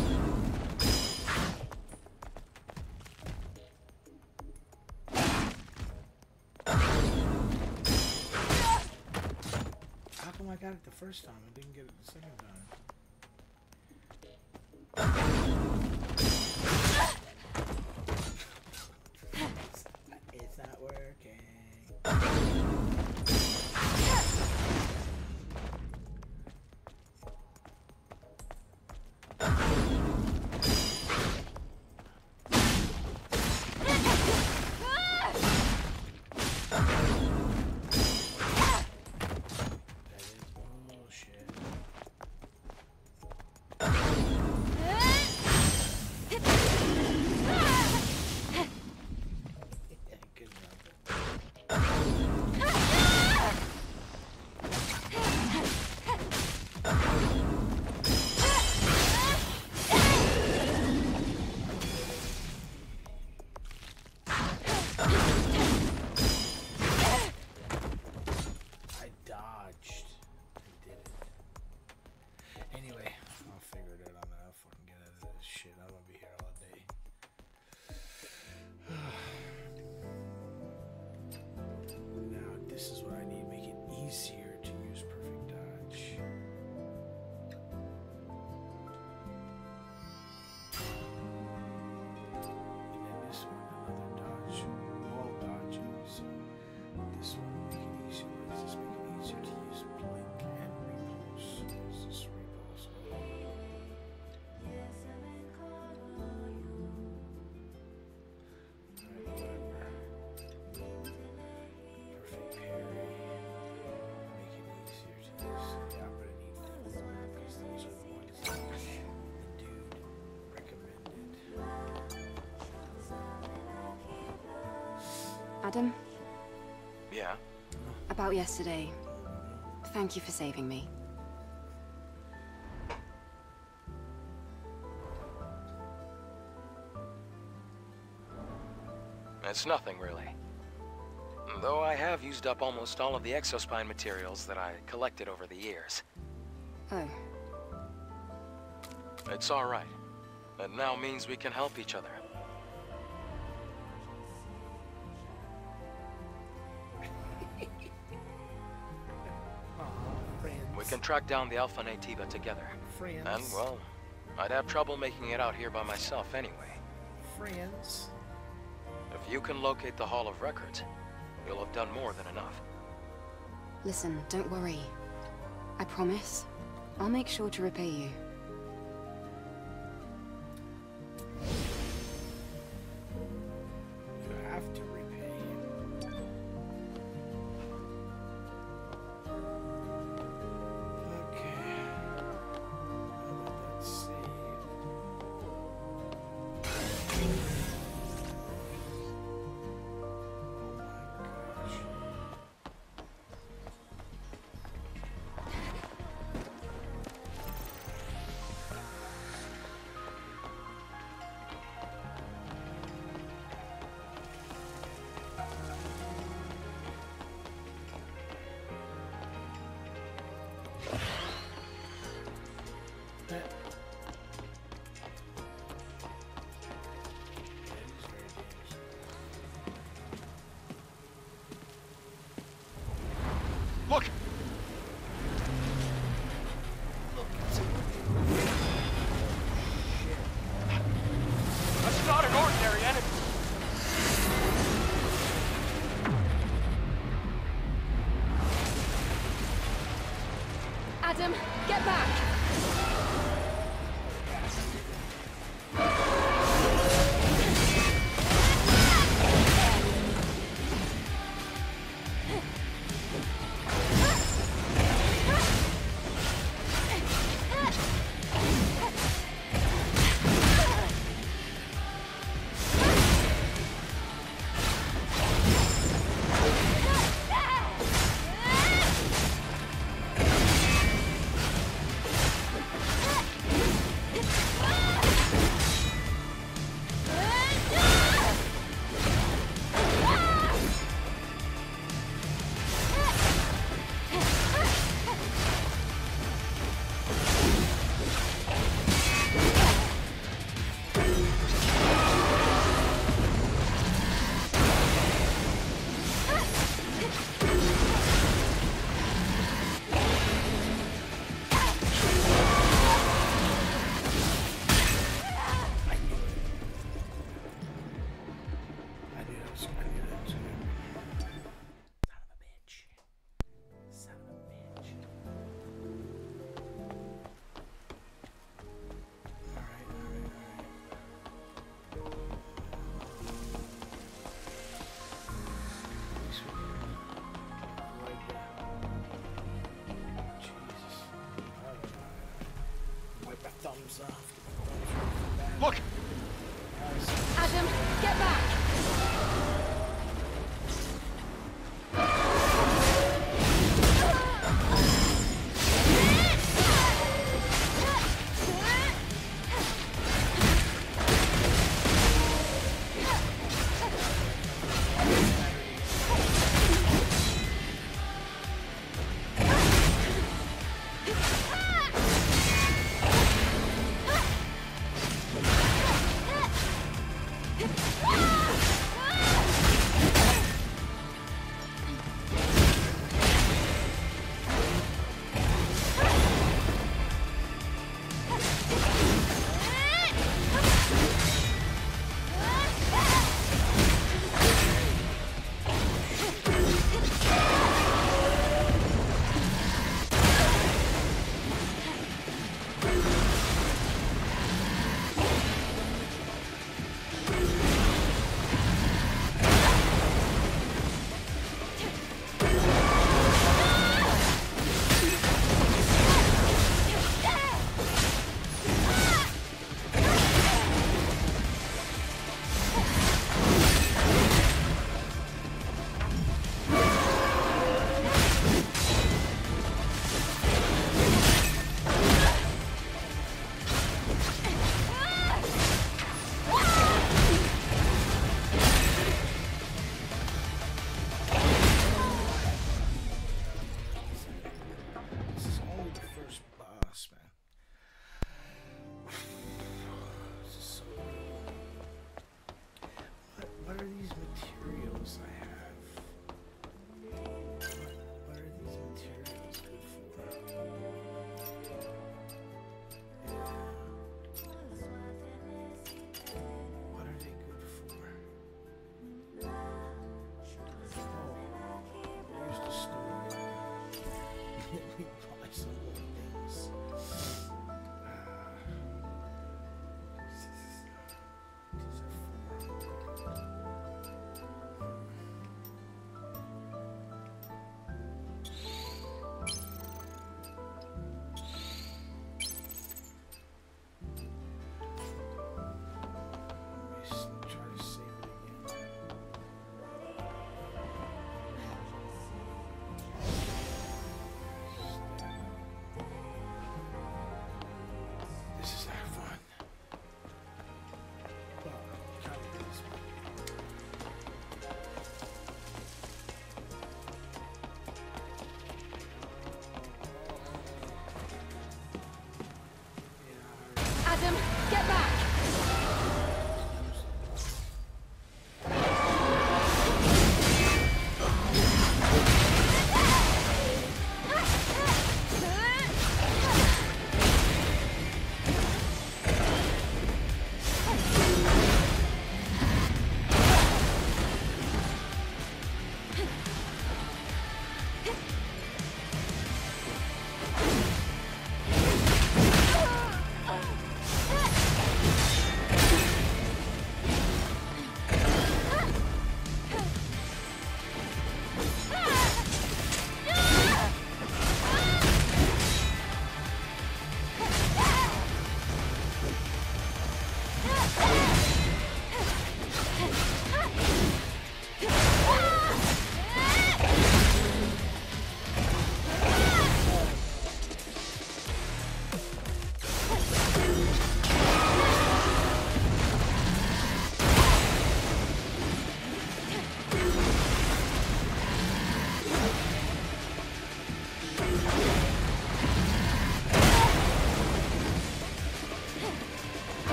How come I got it the first time and didn't get it the second time? It's not working. Adam? Yeah? About yesterday. Thank you for saving me. It's nothing, really. Though I have used up almost all of the exospine materials that I collected over the years. Oh. It's all right. It now means we can help each other. We can track down the Alpha Neytiba together. Friends. And, well, I'd have trouble making it out here by myself anyway. Friends. If you can locate the Hall of Records, you'll have done more than enough. Listen, don't worry. I promise. I'll make sure to repay you. Look! That's not an ordinary enemy! Adam, get back! Look! Adam, get back! Ah!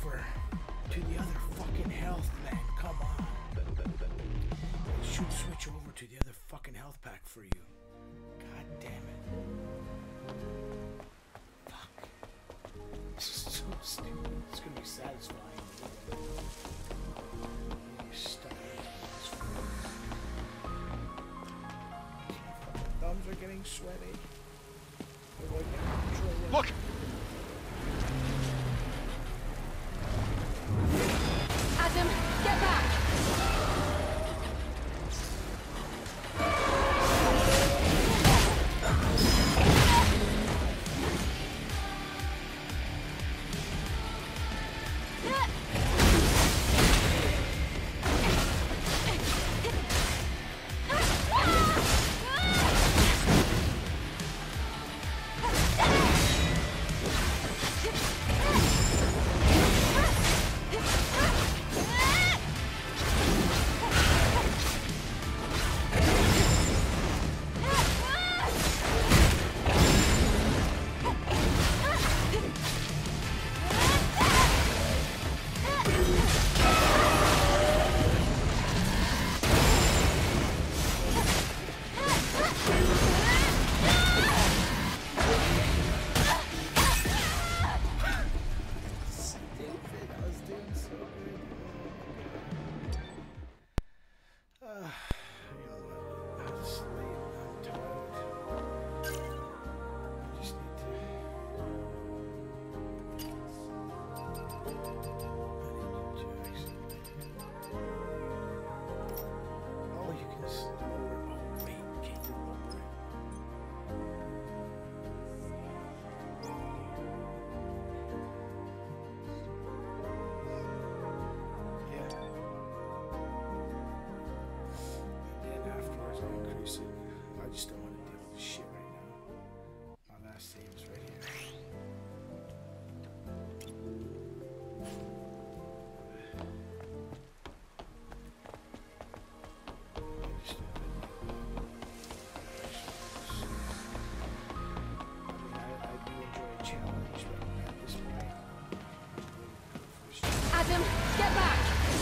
over to the other fucking health, man. Come on. It should switch over to the other fucking health pack for you. God damn it. Fuck. This is so stupid. It's gonna be satisfying. You're stuck in this fucking thumbs are getting sweaty. Look! Adam, get back! Adam, get back!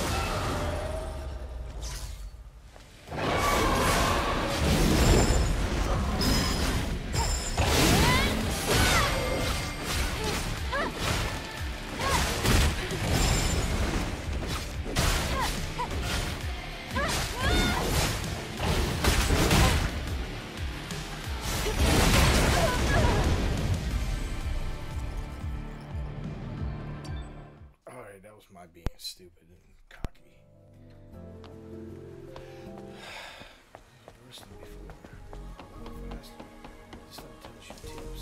My being stupid and cocky. Worse than before. Faster. Just don't tell us your tips.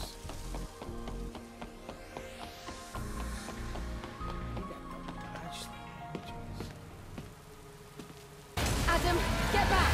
You got double dodge. Jeez. Adam, get back!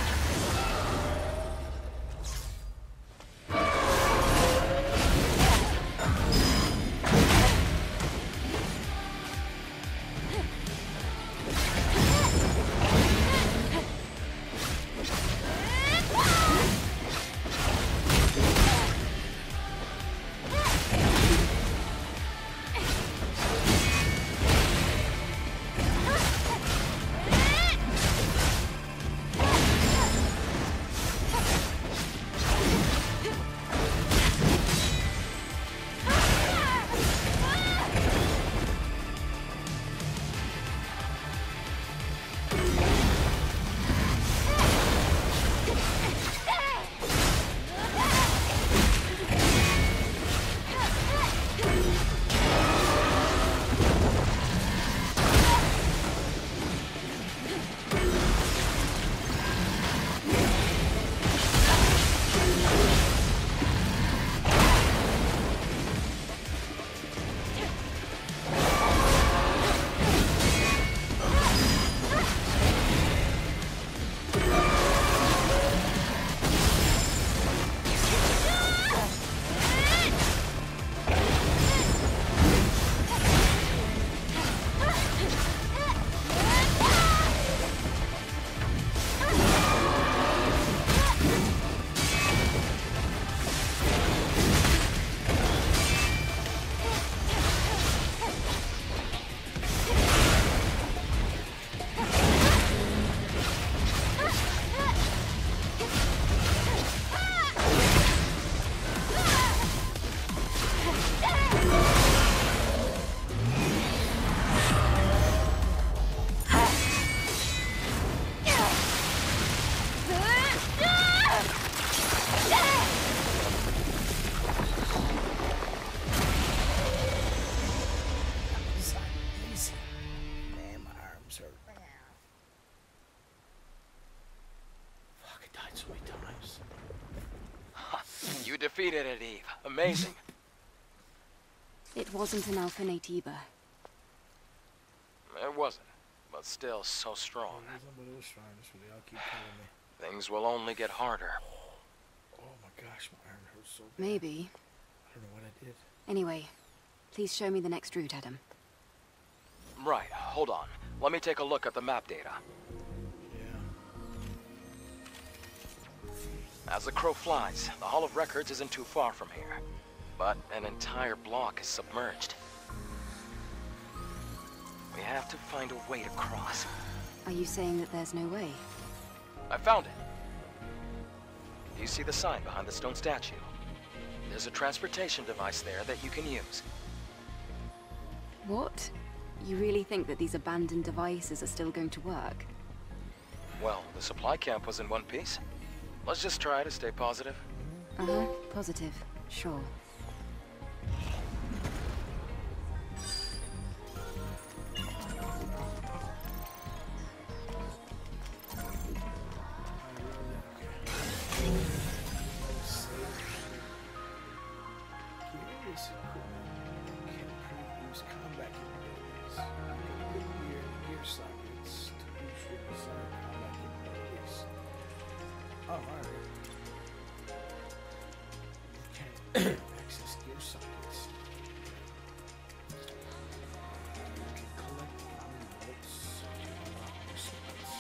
defeated it, Eve. Amazing. It wasn't an Alpha Neytiba. It wasn't, but still so strong. It wasn't, but it was strong. That's what they all keep telling me. Things will only get harder. Oh my gosh, my arm hurts so bad. Maybe. I don't know what I did. Anyway, please show me the next route, Adam. Right, hold on. Let me take a look at the map data. Yeah. As the crow flies, the Hall of Records isn't too far from here. But an entire block is submerged. We have to find a way to cross. Are you saying that there's no way? I found it. Do you see the sign behind the stone statue? There's a transportation device there that you can use. What? You really think that these abandoned devices are still going to work? Well, the supply camp was in one piece. Let's just try to stay positive. Uh-huh, positive. Sure. Access gear sockets. You can collect ground bolts to unlock new slots.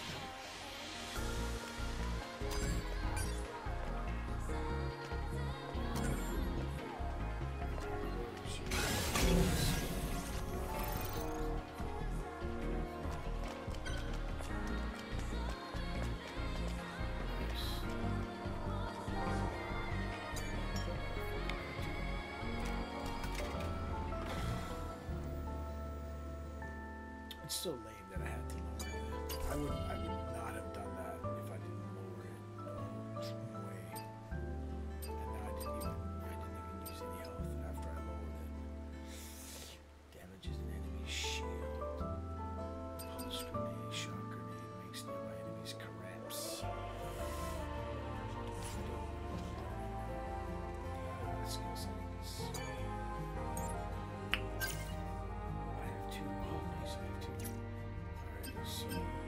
It's so lame that I had to lower it. I would not have done that if I didn't lower it. No way. And now I didn't even use any health after I lowered it. Damages an enemy's shield. Pulse grenade, shock grenade makes nearby enemies collapse. Skill settings. I have two. Oh, nice. I have two. Alright, so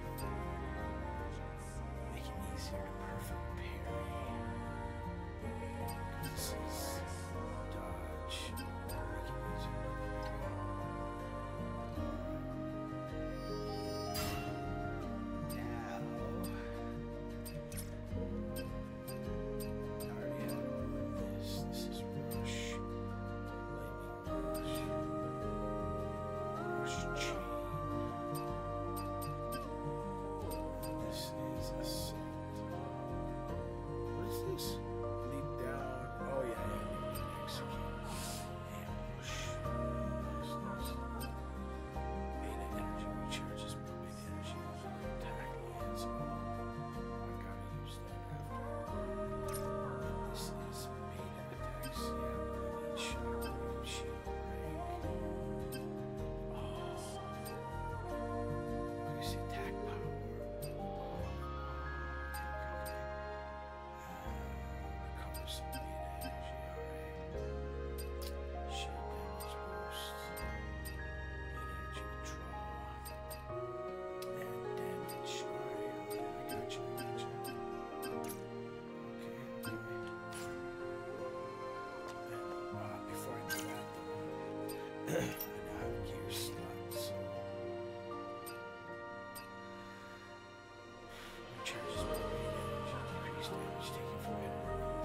make it easier to perfect parry. This is dodge. Make it easier. Now, I already have this. This is rush. Lightning rush. Rush chain. This is ascent. What is this? Leap down. Oh yeah. Execute. Ambush. Nice. Beta energy recharges more beta energy when the attack lands. Oh, I gotta use that after. This is beta attacks. Yeah, elite shock, elite shield break. Oh. Increase attack power. Recover some beta energy. Alright. Shield damage boost. Beta energy withdrawal. And damage. Alright, I got you. Okay. And, before I do that though, I now have gear slots, so recharges my beta energy, increased damage taken from enemy.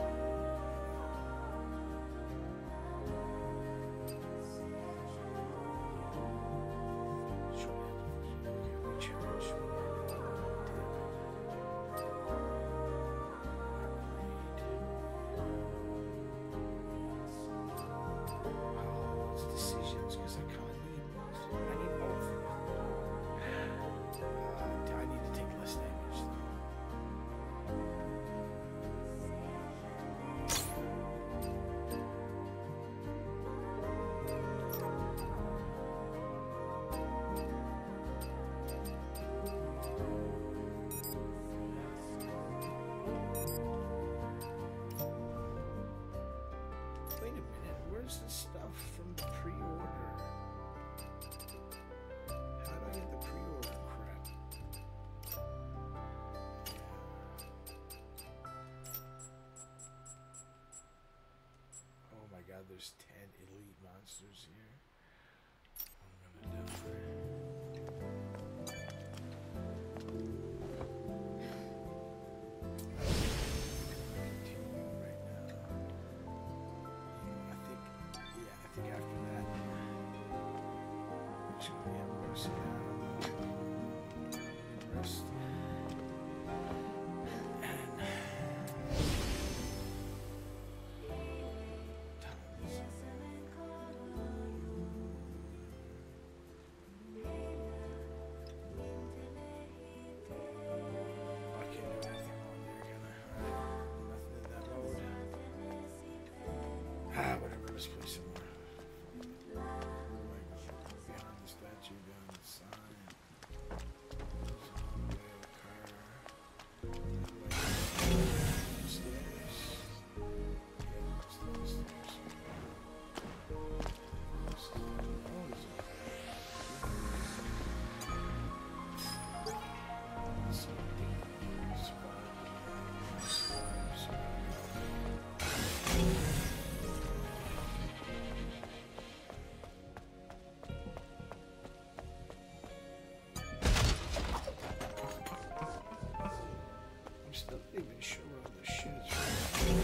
Recharge. Decisions, because I there's 10 elite monsters here. I'm gonna die. Whatever, let's play some more. Behind the statue, behind the sign. Stairs. Not even sure where the shit is from.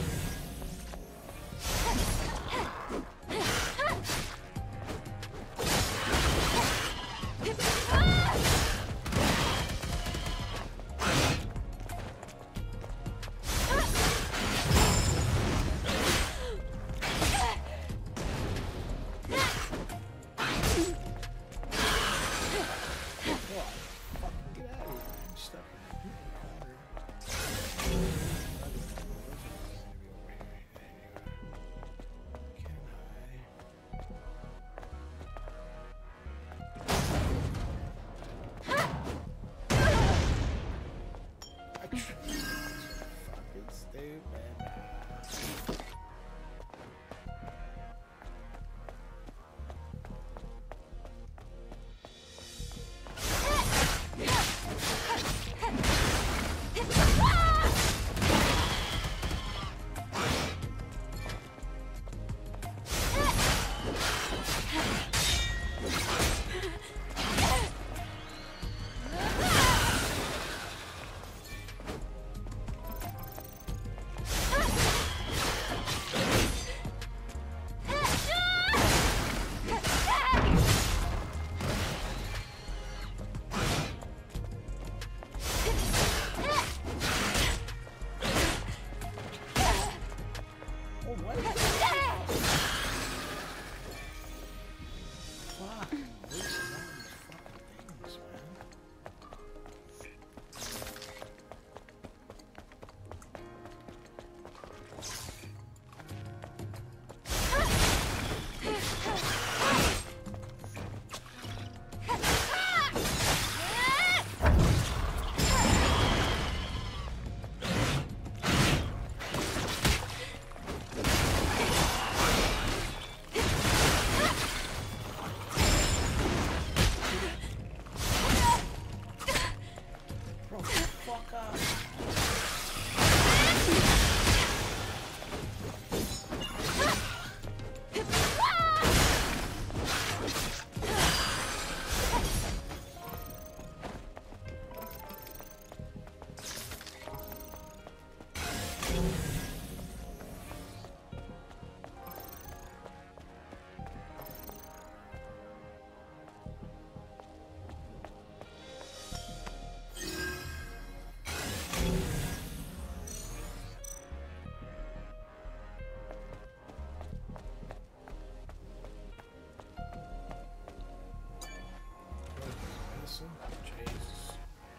Jesus.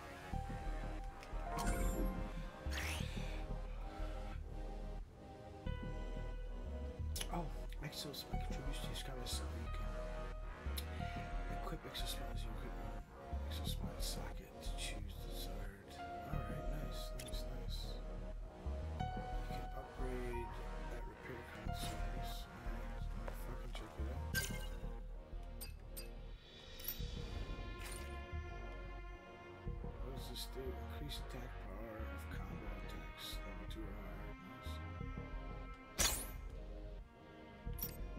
Oh, exospine contributes to your scarlet so you can equip exospines in your exospine socket to choose the desired. Alright, nice. You can upgrade that repair consoles. Fucking check it out. What does this do? Increase attack power of combo attacks. Level 2 or higher. Nice.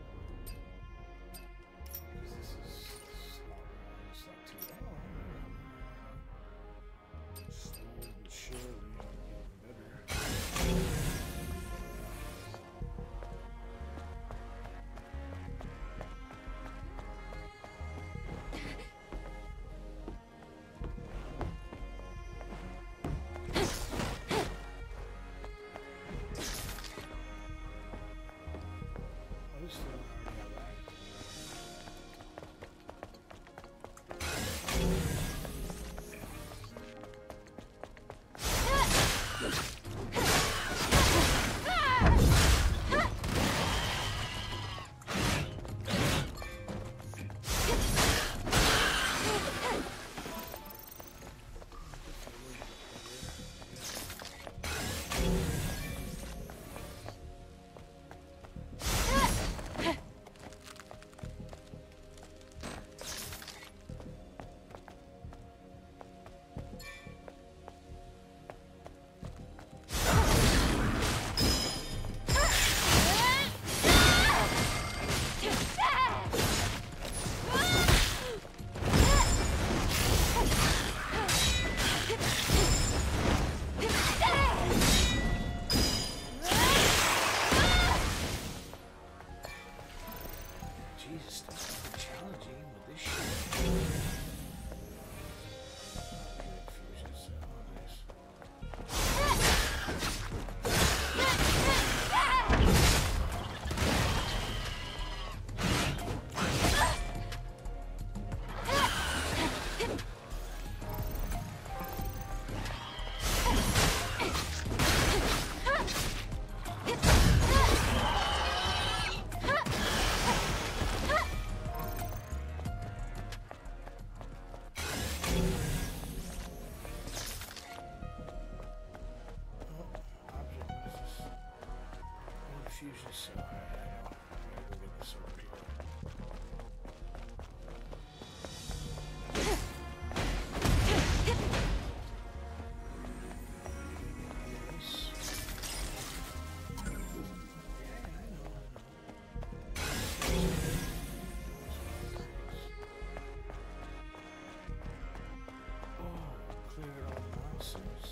Jesus, that's fucking challenging with this shit. Fusion cell, nice. Fusion cell. I know. I'm gonna go get this over here. Yes. Yeah, I know. Oh, clear all the monsters.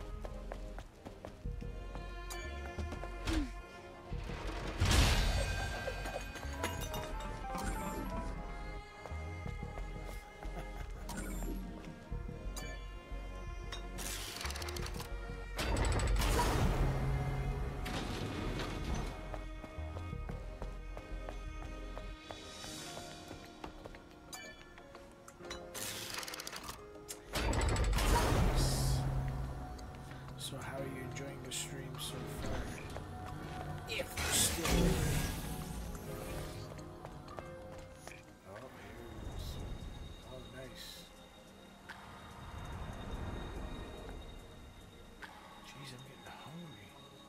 So how are you enjoying the stream so far? If you're still there. Oh, here it is. Oh, nice. Jeez, I'm getting hungry.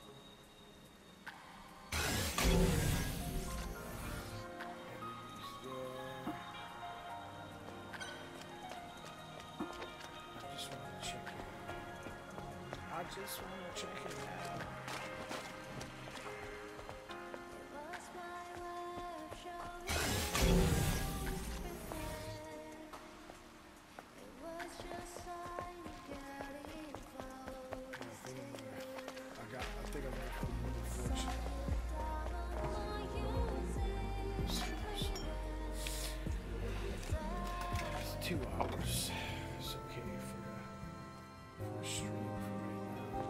Enemies there. I just want to check it. I just want to check it out. I think I'm gonna come with a fortune. It's 2 hours. It's okay for a stream for right now.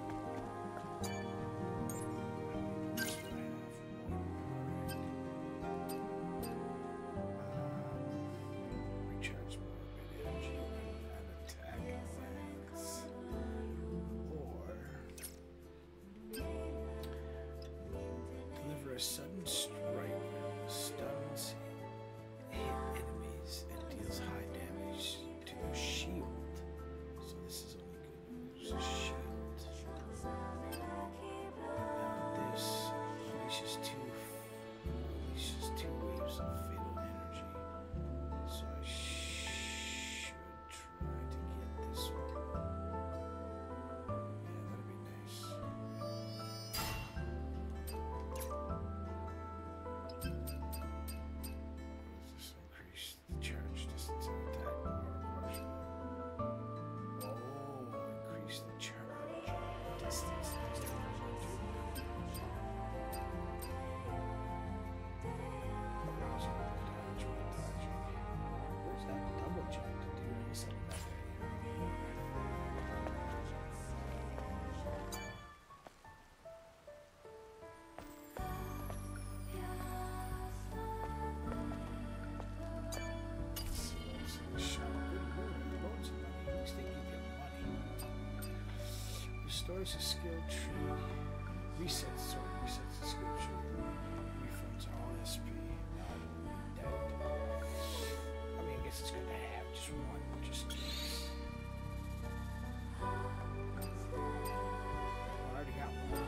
That's what I have. Recharge more energy and attack lens. Or deliver a sudden strike, stuns hit enemies, and deals high damage to their shield. So this is only good. There's a shield. Now this unleashes two waves of fatal energy. So I should try to get this one. Yeah, that'd be nice. Does this increase the charge distance and attack power partially? Oh, increase the charge distance. That's the one I do. Allows you to dodge while dodging. Where's that double jump to do anything like that? Restores a skill tree. Resets the skill tree. Refunds all SP. Now I don't need that. I mean, I guess it's good to have just one, just in case. I already got one.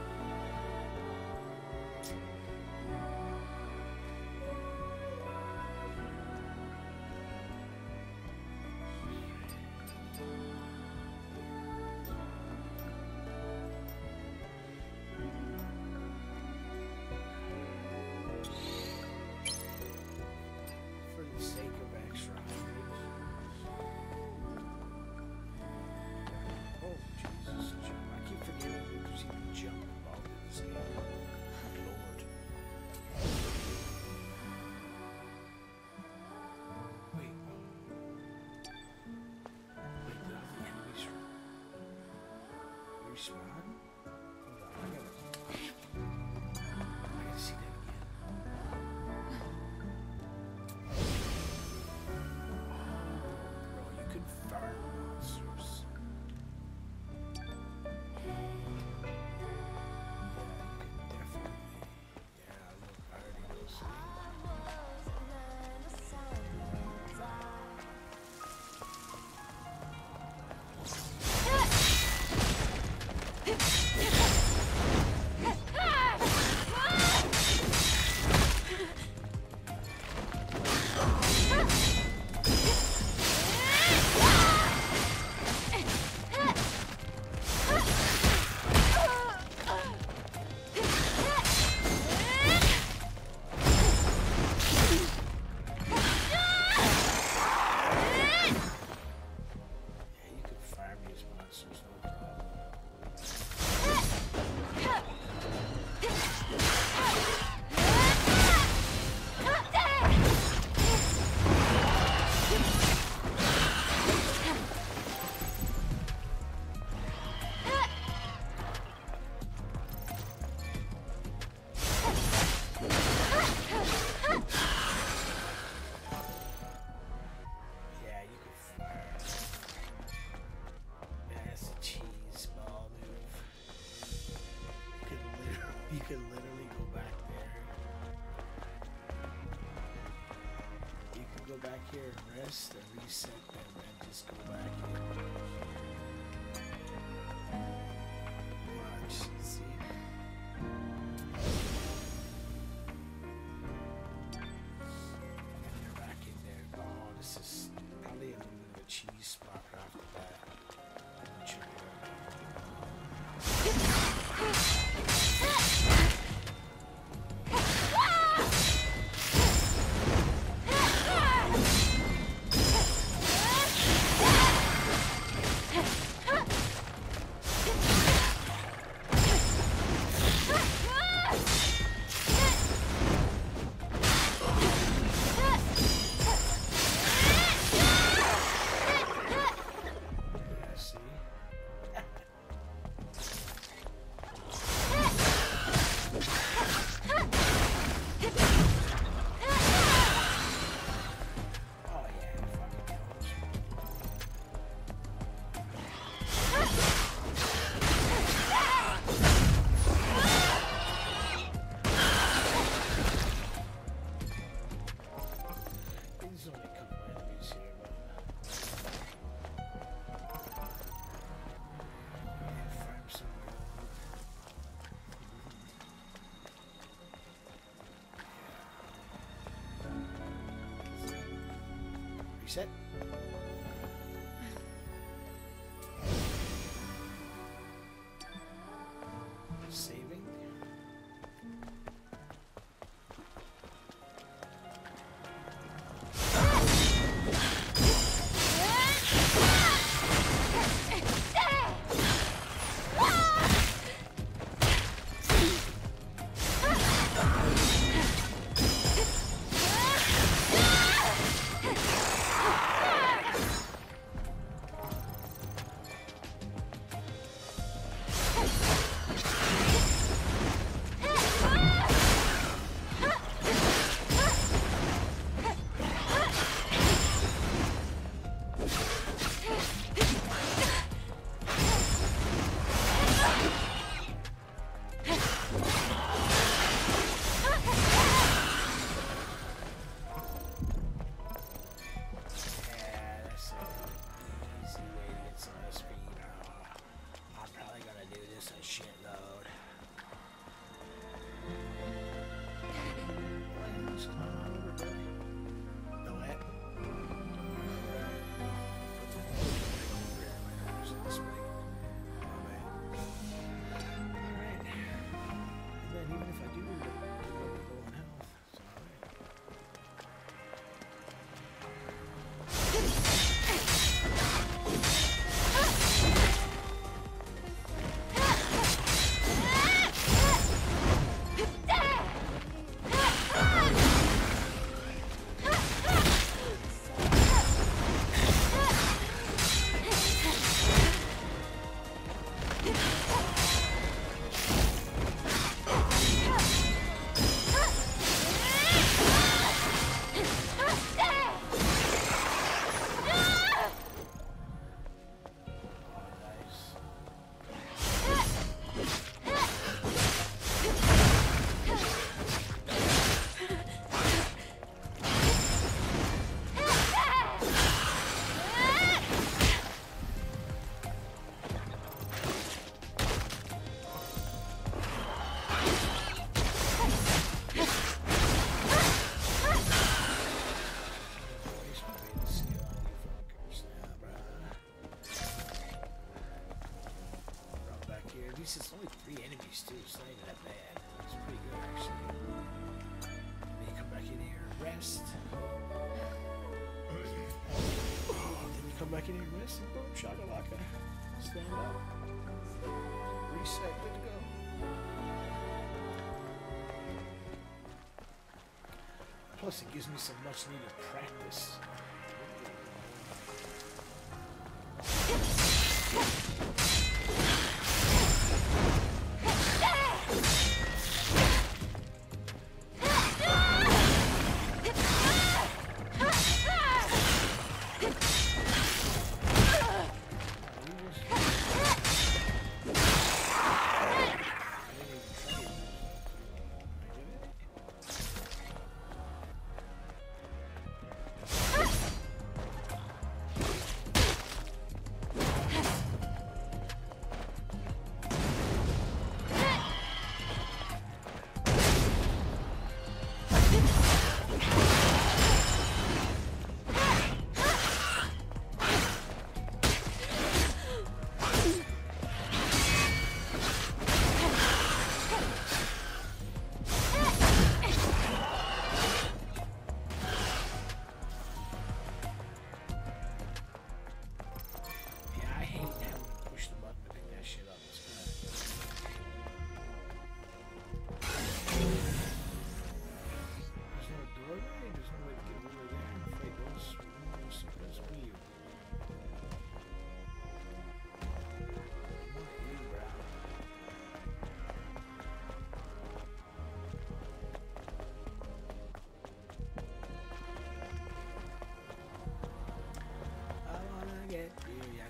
go back here and rest and reset and just go back here? Watch, see. And you're back in there. Oh, this is probably a little bit of a cheese spot right off the bat. Check it out. Reset. Saving. It's only 3 enemies too, it's not even that bad. It's pretty good actually. Then you come back in here and rest. Then you come back in here and rest and boom, shakalaka. Stand up. Reset, good to go. Plus it gives me some much needed practice.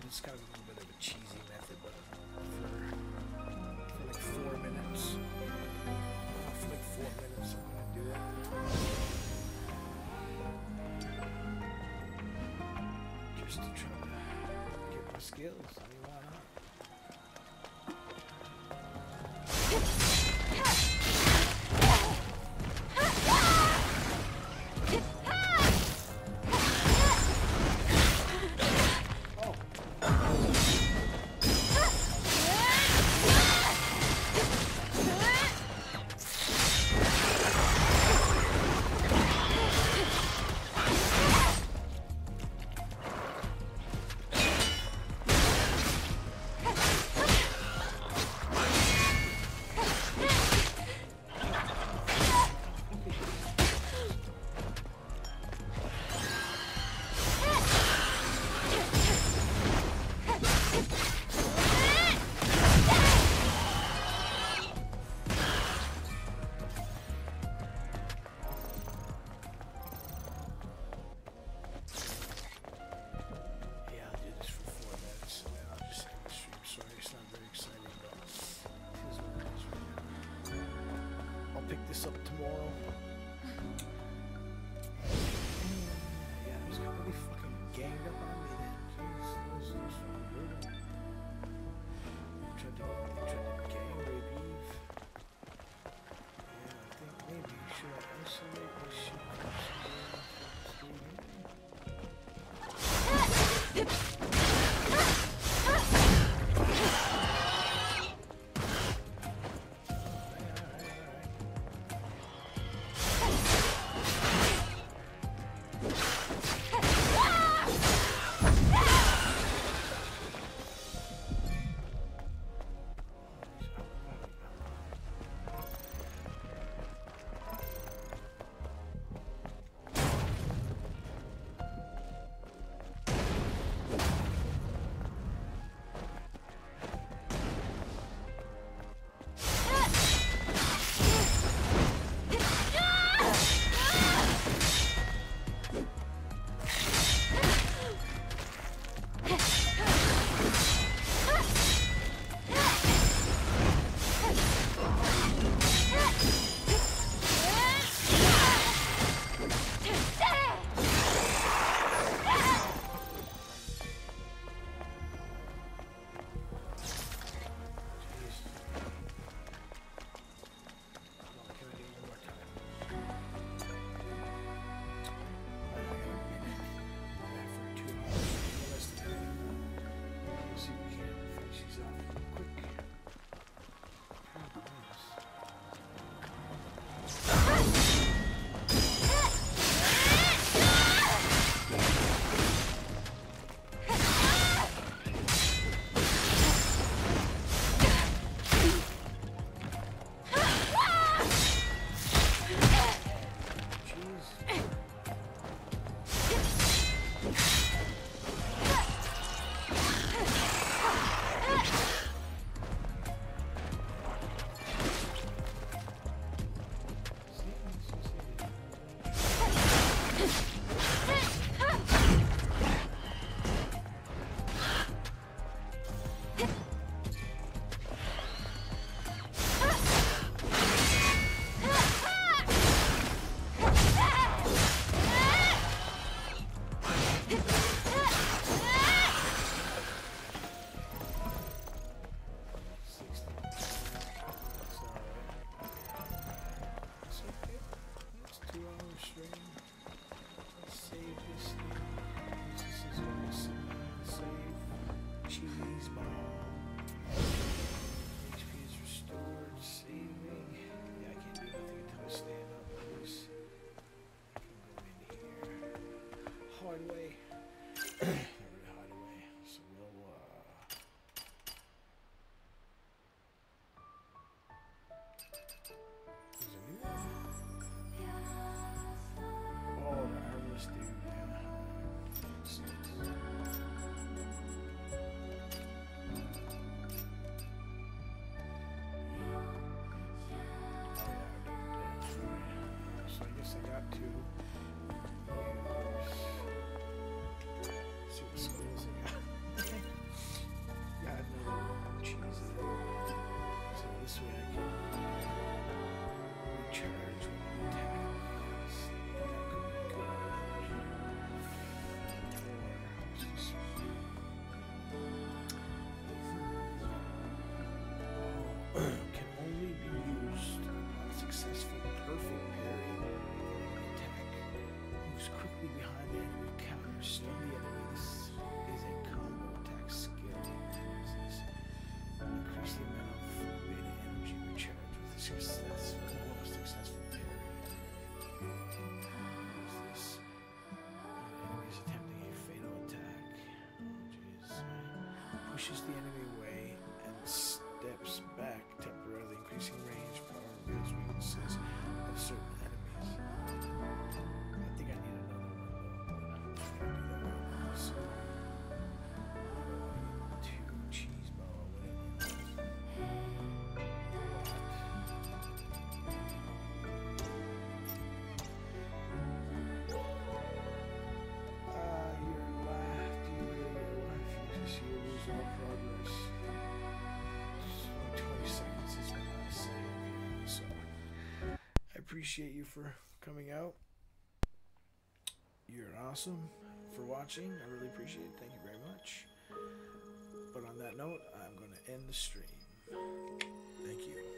It's kind of a little bit of a cheesy method, but for like 4 minutes. For like 4 minutes, I'm gonna do it. Just to try to get my skills. I mean, why not? Up tomorrow. Yeah, it was really fucking ganged up on me then. Jeez, it was fucking brutal. Tried to gang rape Eve. Yeah, I think maybe should I isolate this shit from pushes the enemy away and steps back, temporarily increasing range or reveals weaknesses of certain enemies. I think I need another one though, but I'm not gonna do that right now. So, two cheese ball, progress. 20 seconds is my last save, so I appreciate you for coming out. You're awesome for watching. I really appreciate it. Thank you very much. But on that note, I'm going to end the stream. Thank you.